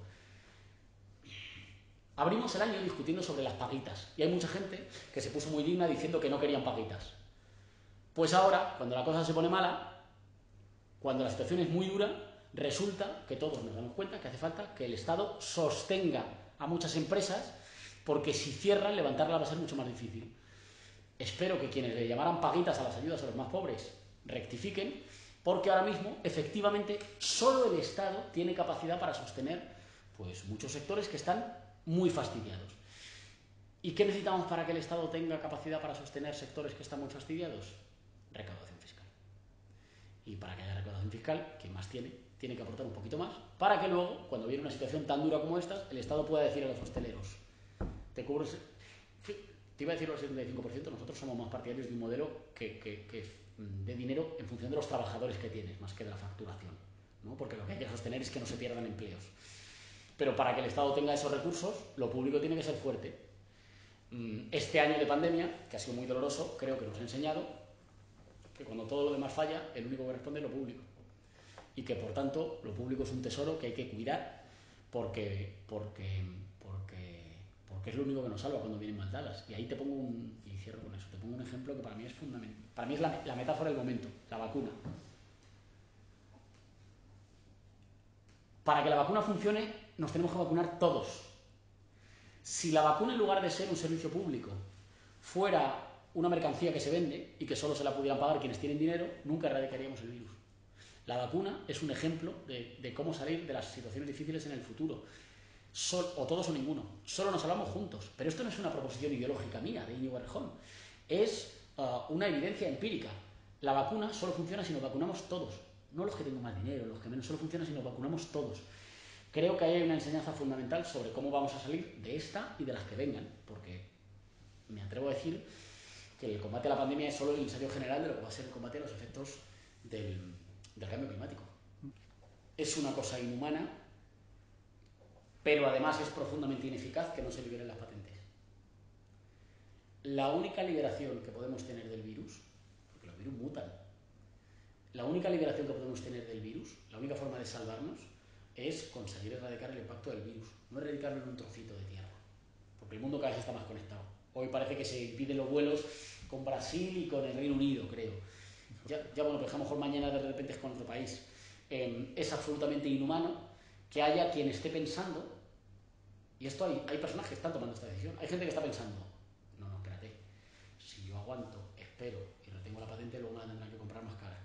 Abrimos el año discutiendo sobre las paguitas y hay mucha gente que se puso muy digna diciendo que no querían paguitas. Pues ahora, cuando la cosa se pone mala, cuando la situación es muy dura, resulta que todos nos damos cuenta que hace falta que el Estado sostenga a muchas empresas, porque si cierran, levantarla va a ser mucho más difícil. Espero que quienes le llamaran paguitas a las ayudas a los más pobres rectifiquen, porque ahora mismo, efectivamente, solo el Estado tiene capacidad para sostener pues, muchos sectores que están muy fastidiados. ¿Y qué necesitamos para que el Estado tenga capacidad para sostener sectores que están muy fastidiados? Recaudación fiscal. Y para que haya recaudación fiscal, quien más tiene, tiene que aportar un poquito más, para que luego, cuando viene una situación tan dura como esta, el Estado pueda decir a los hosteleros, te cubres, te iba a decir el setenta y cinco por ciento, nosotros somos más partidarios de un modelo que, que, que de dinero en función de los trabajadores que tienes, más que de la facturación, ¿no? Porque lo que hay que sostener es que no se pierdan empleos. Pero para que el Estado tenga esos recursos, lo público tiene que ser fuerte. Este año de pandemia, que ha sido muy doloroso, creo que nos ha enseñado que cuando todo lo demás falla, el único que responde es lo público. Y que, por tanto, lo público es un tesoro que hay que cuidar porque, porque, porque, porque es lo único que nos salva cuando vienen mal dadas. Y ahí te pongo un, y cierro con eso, te pongo un ejemplo que para mí es fundamental. Para mí es la, la metáfora del momento, la vacuna. Para que la vacuna funcione, nos tenemos que vacunar todos. Si la vacuna, en lugar de ser un servicio público, fuera una mercancía que se vende y que solo se la pudieran pagar quienes tienen dinero, nunca erradicaríamos el virus. La vacuna es un ejemplo de, de cómo salir de las situaciones difíciles en el futuro. Sol, o todos o ninguno. Solo nos salvamos juntos. Pero esto no es una proposición ideológica mía, de Íñigo Errejón. Es uh, una evidencia empírica. La vacuna solo funciona si nos vacunamos todos. No los que tengan más dinero, los que menos. Solo funciona si nos vacunamos todos. Creo que hay una enseñanza fundamental sobre cómo vamos a salir de esta y de las que vengan. Porque me atrevo a decir que el combate a la pandemia es solo el ensayo general de lo que va a ser el combate a los efectos del, del cambio climático. Es una cosa inhumana, pero además es profundamente ineficaz que no se liberen las patentes. La única liberación que podemos tener del virus, porque los virus mutan, la única liberación que podemos tener del virus, la única forma de salvarnos, es conseguir erradicar el impacto del virus, no erradicarlo en un trocito de tierra, porque el mundo cada vez está más conectado. Hoy parece que se impiden los vuelos con Brasil y con el Reino Unido, creo. Ya, ya bueno, pues a lo mejor mañana de repente es con otro país. Eh, es absolutamente inhumano que haya quien esté pensando, y esto hay, hay personas que están tomando esta decisión, hay gente que está pensando, no, no, espérate, si yo aguanto, espero y retengo la patente, luego me la tendrán que comprar más cara.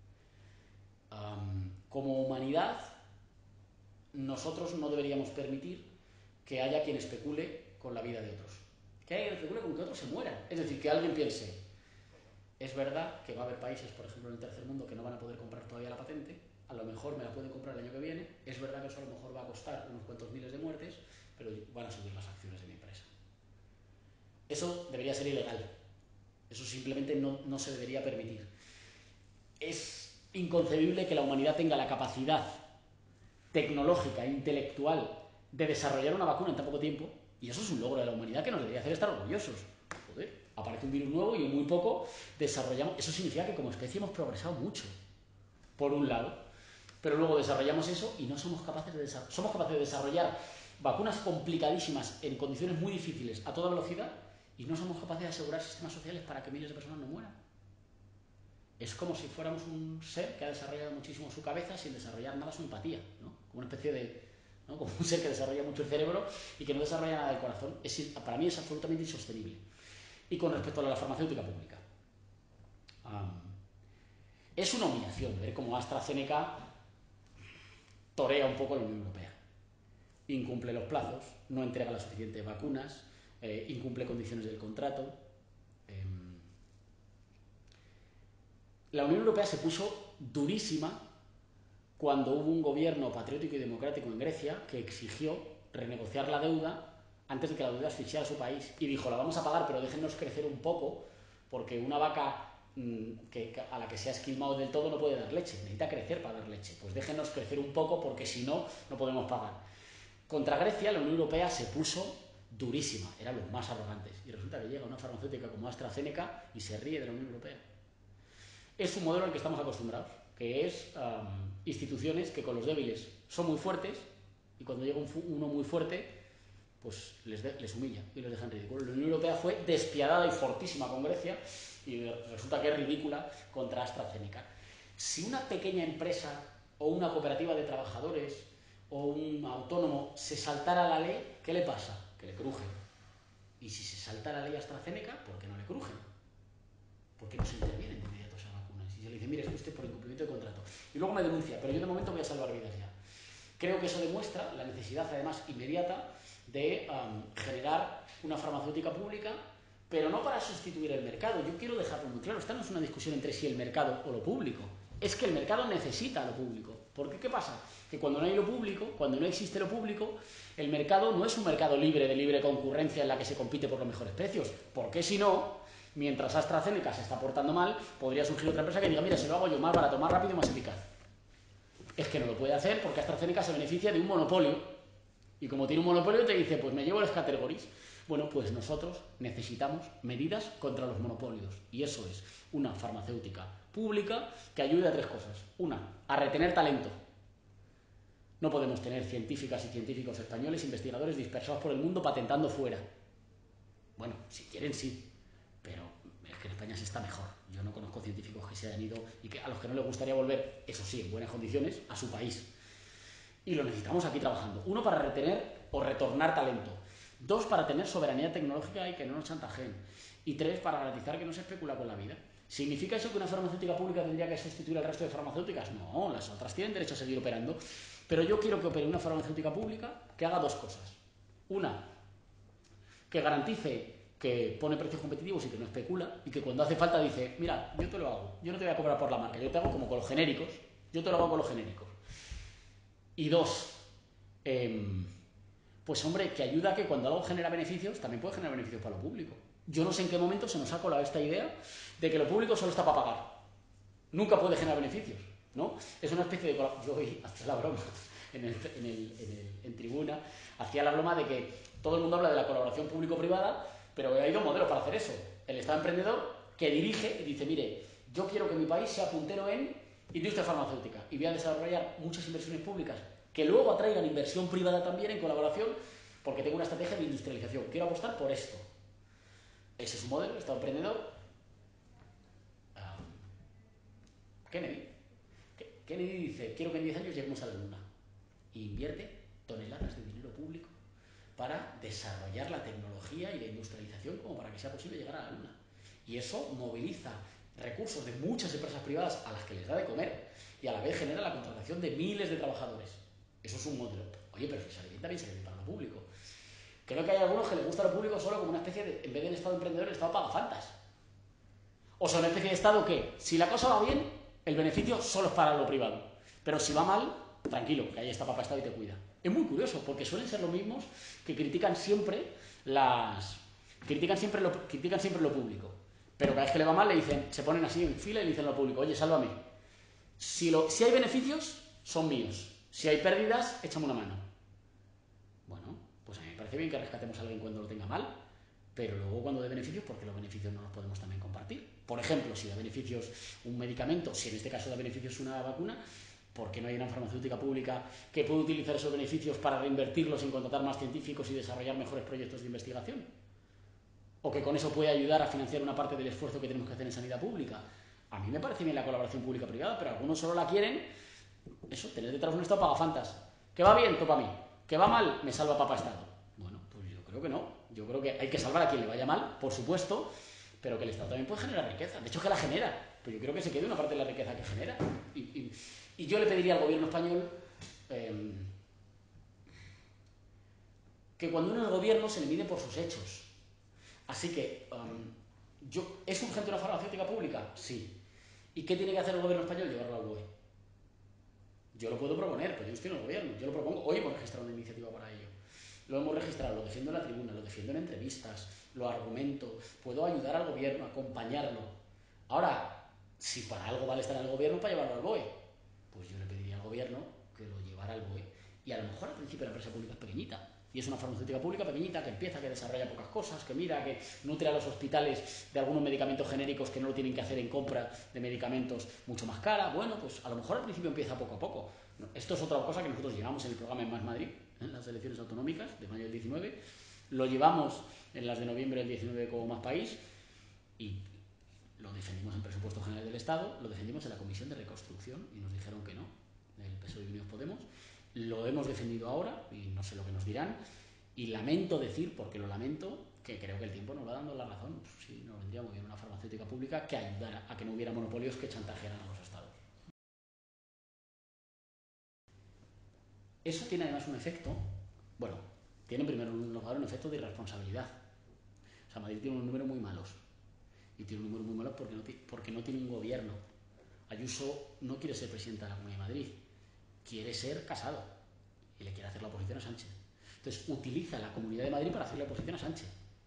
Um, como humanidad, nosotros no deberíamos permitir que haya quien especule con la vida de otros. Que haya quien especule con que otros se mueran. Es decir, que alguien piense, es verdad que va a haber países, por ejemplo en el tercer mundo, que no van a poder comprar todavía la patente, a lo mejor me la pueden comprar el año que viene, es verdad que eso a lo mejor va a costar unos cuantos miles de muertes, pero van a subir las acciones de mi empresa. Eso debería ser ilegal. Eso simplemente no, no se debería permitir. Es inconcebible que la humanidad tenga la capacidad tecnológica e intelectual de desarrollar una vacuna en tan poco tiempo, y eso es un logro de la humanidad que nos debería hacer estar orgullosos. Joder, aparece un virus nuevo y en muy poco desarrollamos... Eso significa que como especie hemos progresado mucho, por un lado, pero luego desarrollamos eso y no somos capaces de desarrollar... Somos capaces de desarrollar vacunas complicadísimas en condiciones muy difíciles a toda velocidad y no somos capaces de asegurar sistemas sociales para que miles de personas no mueran. Es como si fuéramos un ser que ha desarrollado muchísimo su cabeza sin desarrollar nada su empatía, ¿no? Como una especie de... ¿no? Como un ser que desarrolla mucho el cerebro y que no desarrolla nada del corazón. Es, para mí es absolutamente insostenible. Y con respecto a la farmacéutica pública, um, es una humillación ver cómo AstraZeneca torea un poco la Unión Europea. Incumple los plazos, no entrega las suficientes vacunas, eh, incumple condiciones del contrato. Eh, la Unión Europea se puso durísima cuando hubo un gobierno patriótico y democrático en Grecia que exigió renegociar la deuda antes de que la deuda asfixiara a su país. Y dijo, la vamos a pagar, pero déjennos crecer un poco, porque una vaca mmm, que, a la que se ha esquilmado del todo no puede dar leche, necesita crecer para dar leche. Pues déjennos crecer un poco, porque si no, no podemos pagar. Contra Grecia, la Unión Europea se puso durísima, eran los más arrogantes. Y resulta que llega una farmacéutica como AstraZeneca y se ríe de la Unión Europea. Es un modelo al que estamos acostumbrados, que es um, instituciones que con los débiles son muy fuertes y cuando llega un, uno muy fuerte, pues les, de, les humilla y les deja en ridículo. La Unión Europea fue despiadada y fortísima con Grecia y resulta que es ridícula contra AstraZeneca. Si una pequeña empresa o una cooperativa de trabajadores o un autónomo se saltara la ley, ¿qué le pasa? Que le crujen. Y si se salta la ley AstraZeneca, ¿por qué no le crujen? ¿Por qué no se intervienen de inmediato esas vacunas? Y se le dice, mire, es usted por incumplimiento de contrato. Y luego me denuncia, pero yo de momento voy a salvar vidas ya. Creo que eso demuestra la necesidad, además, inmediata de um, generar una farmacéutica pública, pero no para sustituir el mercado. Yo quiero dejarlo muy claro, esta no es una discusión entre si el mercado o lo público. Es que el mercado necesita lo público. ¿Por qué? ¿Qué pasa? Que cuando no hay lo público, cuando no existe lo público, el mercado no es un mercado libre de libre concurrencia en la que se compite por los mejores precios. Porque si no, mientras AstraZeneca se está portando mal, podría surgir otra empresa que diga, mira, se lo hago yo más barato, más rápido y más eficaz. Es que no lo puede hacer porque AstraZeneca se beneficia de un monopolio. Y como tiene un monopolio te dice, pues me llevo las categorías. Bueno, pues nosotros necesitamos medidas contra los monopolios. Y eso es una farmacéutica pública que ayude a tres cosas. Una, a retener talento. No podemos tener científicas y científicos españoles, investigadores dispersados por el mundo patentando fuera. Bueno, si quieren sí, pero es que en España se está mejor. Yo no conozco científicos que se hayan ido y que a los que no les gustaría volver, eso sí, en buenas condiciones, a su país. Y lo necesitamos aquí trabajando. Uno, para retener o retornar talento. Dos, para tener soberanía tecnológica y que no nos chantajeen. Y tres, para garantizar que no se especula con la vida. ¿Significa eso que una farmacéutica pública tendría que sustituir al resto de farmacéuticas? No, las otras tienen derecho a seguir operando. Pero yo quiero que opere una farmacéutica pública que haga dos cosas. Una, que garantice que pone precios competitivos y que no especula, y que cuando hace falta dice, mira, yo te lo hago, yo no te voy a cobrar por la marca, yo te hago como con los genéricos, yo te lo hago con los genéricos. Y dos, eh, pues hombre, que ayuda a que cuando algo genera beneficios, también puede generar beneficios para lo público. Yo no sé en qué momento se nos ha colado esta idea de que lo público solo está para pagar. Nunca puede generar beneficios, ¿no? Es una especie de... Yo hoy hacía la broma en, el, en, el, en, el, en tribuna, hacía la broma de que todo el mundo habla de la colaboración público-privada, pero hay dos modelos para hacer eso. El Estado emprendedor que dirige y dice, mire, yo quiero que mi país sea puntero en industria farmacéutica y voy a desarrollar muchas inversiones públicas que luego atraigan inversión privada también en colaboración porque tengo una estrategia de industrialización. Quiero apostar por esto. Ese es un modelo, Estado emprendedor. Um, Kennedy. Kennedy dice, quiero que en diez años lleguemos a la Luna. Y invierte toneladas de dinero público para desarrollar la tecnología y la industrialización como para que sea posible llegar a la Luna. Y eso moviliza recursos de muchas empresas privadas a las que les da de comer y a la vez genera la contratación de miles de trabajadores. Eso es un modelo. Oye, pero si sale bien, también sale bien para lo público. Creo que hay algunos que les gusta lo público solo como una especie de, en vez del Estado emprendedor, el Estado pagafantas. O sea, una especie de Estado que, si la cosa va bien, el beneficio solo es para lo privado. Pero si va mal, tranquilo, que ahí está papá Estado y te cuida. Es muy curioso, porque suelen ser los mismos que critican siempre las... critican siempre lo, critican siempre lo público. Pero cada vez que le va mal, le dicen, se ponen así en fila y le dicen lo público, oye, sálvame. Si, lo, si hay beneficios, son míos. Si hay pérdidas, échame una mano. Bueno, pues a mí me parece bien que rescatemos a alguien cuando lo tenga mal, pero luego cuando dé beneficios, porque los beneficios no los podemos también compartir. Por ejemplo, si da beneficios un medicamento, si en este caso da beneficios una vacuna, ¿por qué no hay una farmacéutica pública que puede utilizar esos beneficios para reinvertirlos en contratar más científicos y desarrollar mejores proyectos de investigación? O que con eso puede ayudar a financiar una parte del esfuerzo que tenemos que hacer en sanidad pública. A mí me parece bien la colaboración pública-privada, pero algunos solo la quieren, eso, tener detrás un Estado pagafantas. ¿Que va bien? Topa a mí. ¿Que va mal? Me salva papá Estado. Bueno, pues yo creo que no. Yo creo que hay que salvar a quien le vaya mal, por supuesto, pero que el Estado también puede generar riqueza. De hecho, que la genera. Pero yo creo que se quede una parte de la riqueza que genera. Y, y, y yo le pediría al gobierno español eh, que cuando uno es gobierno se le mide por sus hechos. Así que, um, yo, ¿es urgente una farmacéutica pública? Sí. ¿Y qué tiene que hacer el gobierno español? Llevarlo al B O E. Yo lo puedo proponer, pero yo estoy en el gobierno. Yo lo propongo. Hoy hemos registrado una iniciativa para ello. Lo hemos registrado, lo defiendo en la tribuna, lo defiendo en entrevistas, lo argumento, puedo ayudar al gobierno, acompañarlo. Ahora, si para algo vale estar en el gobierno, para llevarlo al B O E, pues yo le pediría al gobierno que lo llevara al B O E. Y a lo mejor al principio la empresa pública es pequeñita, y es una farmacéutica pública pequeñita que empieza, que desarrolla pocas cosas, que mira, que nutre a los hospitales de algunos medicamentos genéricos que no lo tienen que hacer en compra de medicamentos mucho más cara. Bueno, pues a lo mejor al principio empieza poco a poco. Esto es otra cosa que nosotros llevamos en el programa En Más Madrid, en las elecciones autonómicas de mayo del diecinueve, lo llevamos en las de noviembre del diecinueve como Más País y lo defendimos en Presupuesto General del Estado, lo defendimos en la Comisión de Reconstrucción y nos dijeron que no, el P S O E y Unidos Podemos. Lo hemos defendido ahora y no sé lo que nos dirán, y lamento decir, porque lo lamento, que creo que el tiempo nos va dando la razón. Pues sí, nos vendría muy bien una farmacéutica pública que ayudara a que no hubiera monopolios que chantajearan a los estados. Eso tiene además un efecto, bueno, tiene en primer lugar un efecto de irresponsabilidad. O sea, Madrid tiene un número muy malos, y tiene un número muy malos porque no, porque no tiene un gobierno. Ayuso no quiere ser presidenta de la Comunidad de Madrid, quiere ser Casado y le quiere hacer la oposición a Sánchez. Entonces utiliza la Comunidad de Madrid para hacerle oposición a Sánchez,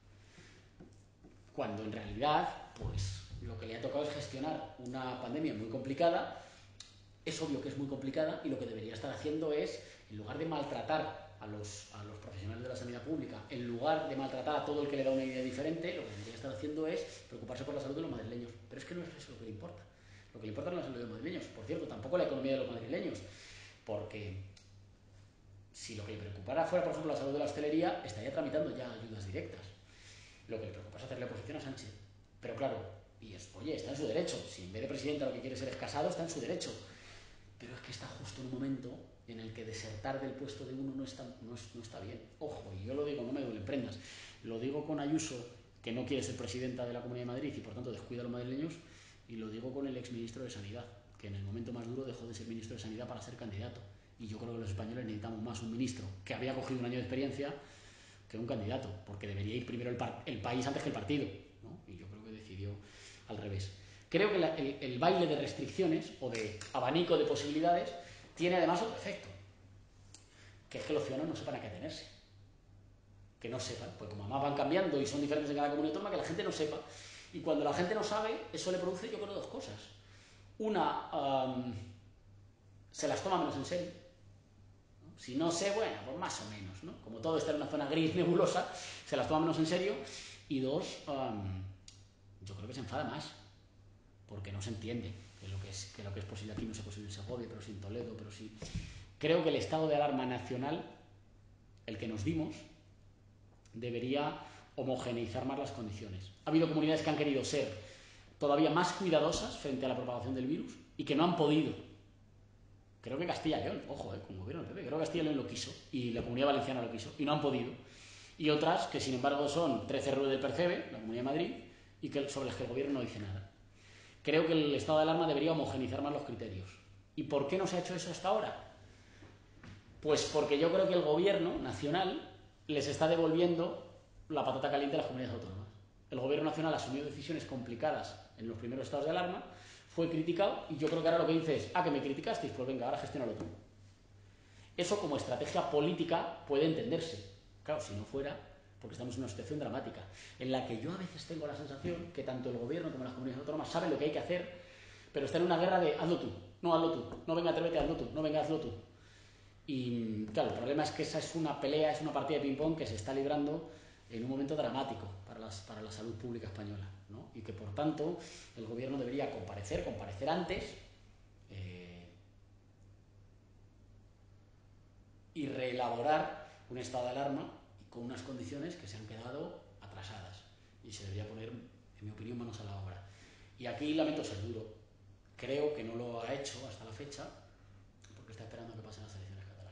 cuando en realidad pues lo que le ha tocado es gestionar una pandemia muy complicada. Es obvio que es muy complicada y lo que debería estar haciendo es, en lugar de maltratar a los, a los profesionales de la sanidad pública, en lugar de maltratar a todo el que le da una idea diferente, lo que debería estar haciendo es preocuparse por la salud de los madrileños. Pero es que no es eso lo que le importa. Lo que le importa no es la salud de los madrileños. Por cierto, tampoco la economía de los madrileños, porque si lo que le preocupara fuera, por ejemplo, la salud de la hostelería, estaría tramitando ya ayudas directas. Lo que le preocupa es hacerle oposición a Sánchez. Pero claro, y es, oye, está en su derecho. Si en vez de presidenta lo que quiere ser es Casado, está en su derecho. Pero es que está justo en un momento en el que desertar del puesto de uno no está, no, es, no está bien. Ojo, y yo lo digo, no me duelen prendas. Lo digo con Ayuso, que no quiere ser presidenta de la Comunidad de Madrid y por tanto descuida a los madrileños, y lo digo con el exministro de Sanidad, que en el momento más duro dejó de ser ministro de Sanidad para ser candidato. Y yo creo que los españoles necesitamos más un ministro que había cogido un año de experiencia que un candidato, porque debería ir primero el, par el país antes que el partido, ¿no? Y yo creo que decidió al revés. Creo que la, el, el baile de restricciones o de abanico de posibilidades tiene además otro efecto, que es que los ciudadanos no sepan a qué atenerse. Que no sepan, pues como además van cambiando y son diferentes en cada comunidad autónoma, que la gente no sepa. Y cuando la gente no sabe, eso le produce, yo creo, dos cosas. Una, um, se las toma menos en serio. ¿No? Si no sé, bueno, pues más o menos, ¿no? Como todo está en una zona gris, nebulosa, se las toma menos en serio. Y dos, um, yo creo que se enfada más, porque no se entiende que lo que es, que lo que es posible aquí no sea posible en Segovia, pero sí en Toledo, pero sí. Creo que el estado de alarma nacional, el que nos dimos, debería homogeneizar más las condiciones. Ha habido comunidades que han querido ser todavía más cuidadosas frente a la propagación del virus y que no han podido. Creo que Castilla y León, ojo, eh, como gobierno del P P, creo que Castilla y León lo quiso y la Comunidad Valenciana lo quiso y no han podido. Y otras que, sin embargo, son trece R U del Percebe, la Comunidad de Madrid, y que, sobre las que el gobierno no dice nada. Creo que el estado de alarma debería homogeneizar más los criterios. ¿Y por qué no se ha hecho eso hasta ahora? Pues porque yo creo que el gobierno nacional les está devolviendo la patata caliente a las comunidades autónomas. El gobierno nacional asumió decisiones complicadas en los primeros estados de alarma, fue criticado y yo creo que ahora lo que dice es, ah, que me criticasteis, pues venga, ahora gestiónalo tú. Eso como estrategia política puede entenderse. Claro, si no fuera, porque estamos en una situación dramática, en la que yo a veces tengo la sensación que tanto el gobierno como las comunidades autónomas saben lo que hay que hacer, pero están en una guerra de hazlo tú, no hazlo tú, no venga, atrévete, hazlo tú, no venga, hazlo tú. Y claro, el problema es que esa es una pelea, es una partida de ping-pong que se está librando en un momento dramático para, las, para la salud pública española, ¿no? Y que por tanto el gobierno debería comparecer, comparecer antes eh, y reelaborar un estado de alarma con unas condiciones que se han quedado atrasadas y se debería poner, en mi opinión, manos a la obra. Y aquí lamento ser duro, creo que no lo ha hecho hasta la fecha porque está esperando a que pasen las elecciones catalanas.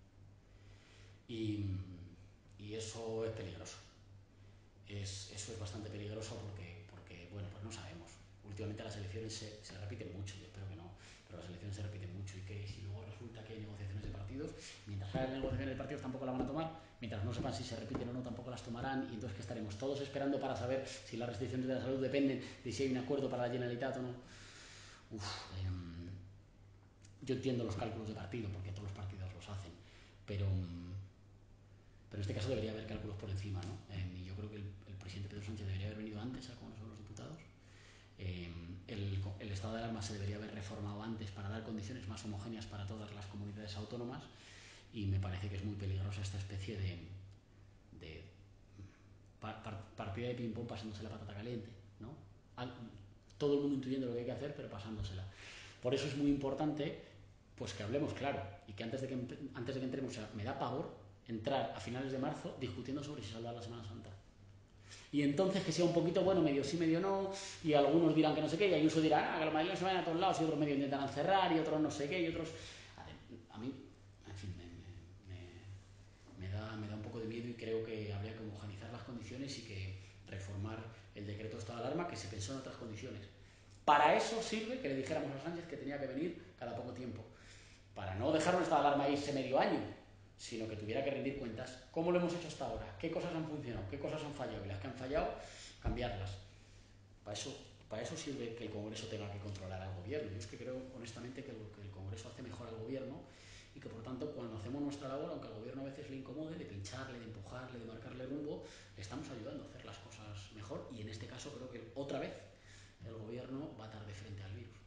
Y, y eso es peligroso. Es, eso es bastante peligroso porque, porque, bueno, pues no sabemos. Últimamente las elecciones se, se repiten mucho, yo espero que no, pero las elecciones se repiten mucho y que si luego resulta que hay negociaciones de partidos, mientras haya negociaciones de partidos tampoco la van a tomar, mientras no sepan si se repiten o no tampoco las tomarán, y entonces que estaremos todos esperando para saber si las restricciones de la salud dependen de si hay un acuerdo para la Generalitat o no. Uf, eh, yo entiendo los cálculos de partido, porque todos los partidos los hacen, pero, pero en este caso debería haber cálculos por encima, ¿no? Eh, y yo creo que el, el presidente Pedro Sánchez debería haber venido antes al Congreso de los Diputados. Eh, el, el estado de alarma se debería haber reformado antes para dar condiciones más homogéneas para todas las comunidades autónomas, y me parece que es muy peligrosa esta especie de, de par, par, partida de ping-pong pasándose la patata caliente, ¿no? Al, todo el mundo intuyendo lo que hay que hacer, pero pasándosela. Por eso es muy importante pues que hablemos claro, y que antes de que, antes de que entremos, o sea, me da pavor entrar a finales de marzo discutiendo sobre si salvar la Semana Santa. Y entonces que sea un poquito, bueno, medio sí, medio no, y algunos dirán que no sé qué, y Ayuso dirá, ah, que los madrileños se vayan a todos lados, y otros medio intentarán cerrar, y otros no sé qué, y otros... A, a mí, en fin, me, me, me, da, me da un poco de miedo, y creo que habría que homogeneizar las condiciones y que reformar el decreto de estado de alarma, que se pensó en otras condiciones. Para eso sirve que le dijéramos a Sánchez que tenía que venir cada poco tiempo, para no dejar un estado de alarma irse medio año, sino que tuviera que rendir cuentas. ¿Cómo lo hemos hecho hasta ahora? ¿Qué cosas han funcionado? ¿Qué cosas han fallado? Y las que han fallado, cambiarlas. Para eso, para eso sirve que el Congreso tenga que controlar al gobierno. Yo es que creo, honestamente, que, lo, que el Congreso hace mejor al gobierno, y que, por tanto, cuando hacemos nuestra labor, aunque al gobierno a veces le incomode, de pincharle, de empujarle, de marcarle rumbo, le estamos ayudando a hacer las cosas mejor, y en este caso creo que otra vez el gobierno va a estar de frente al virus.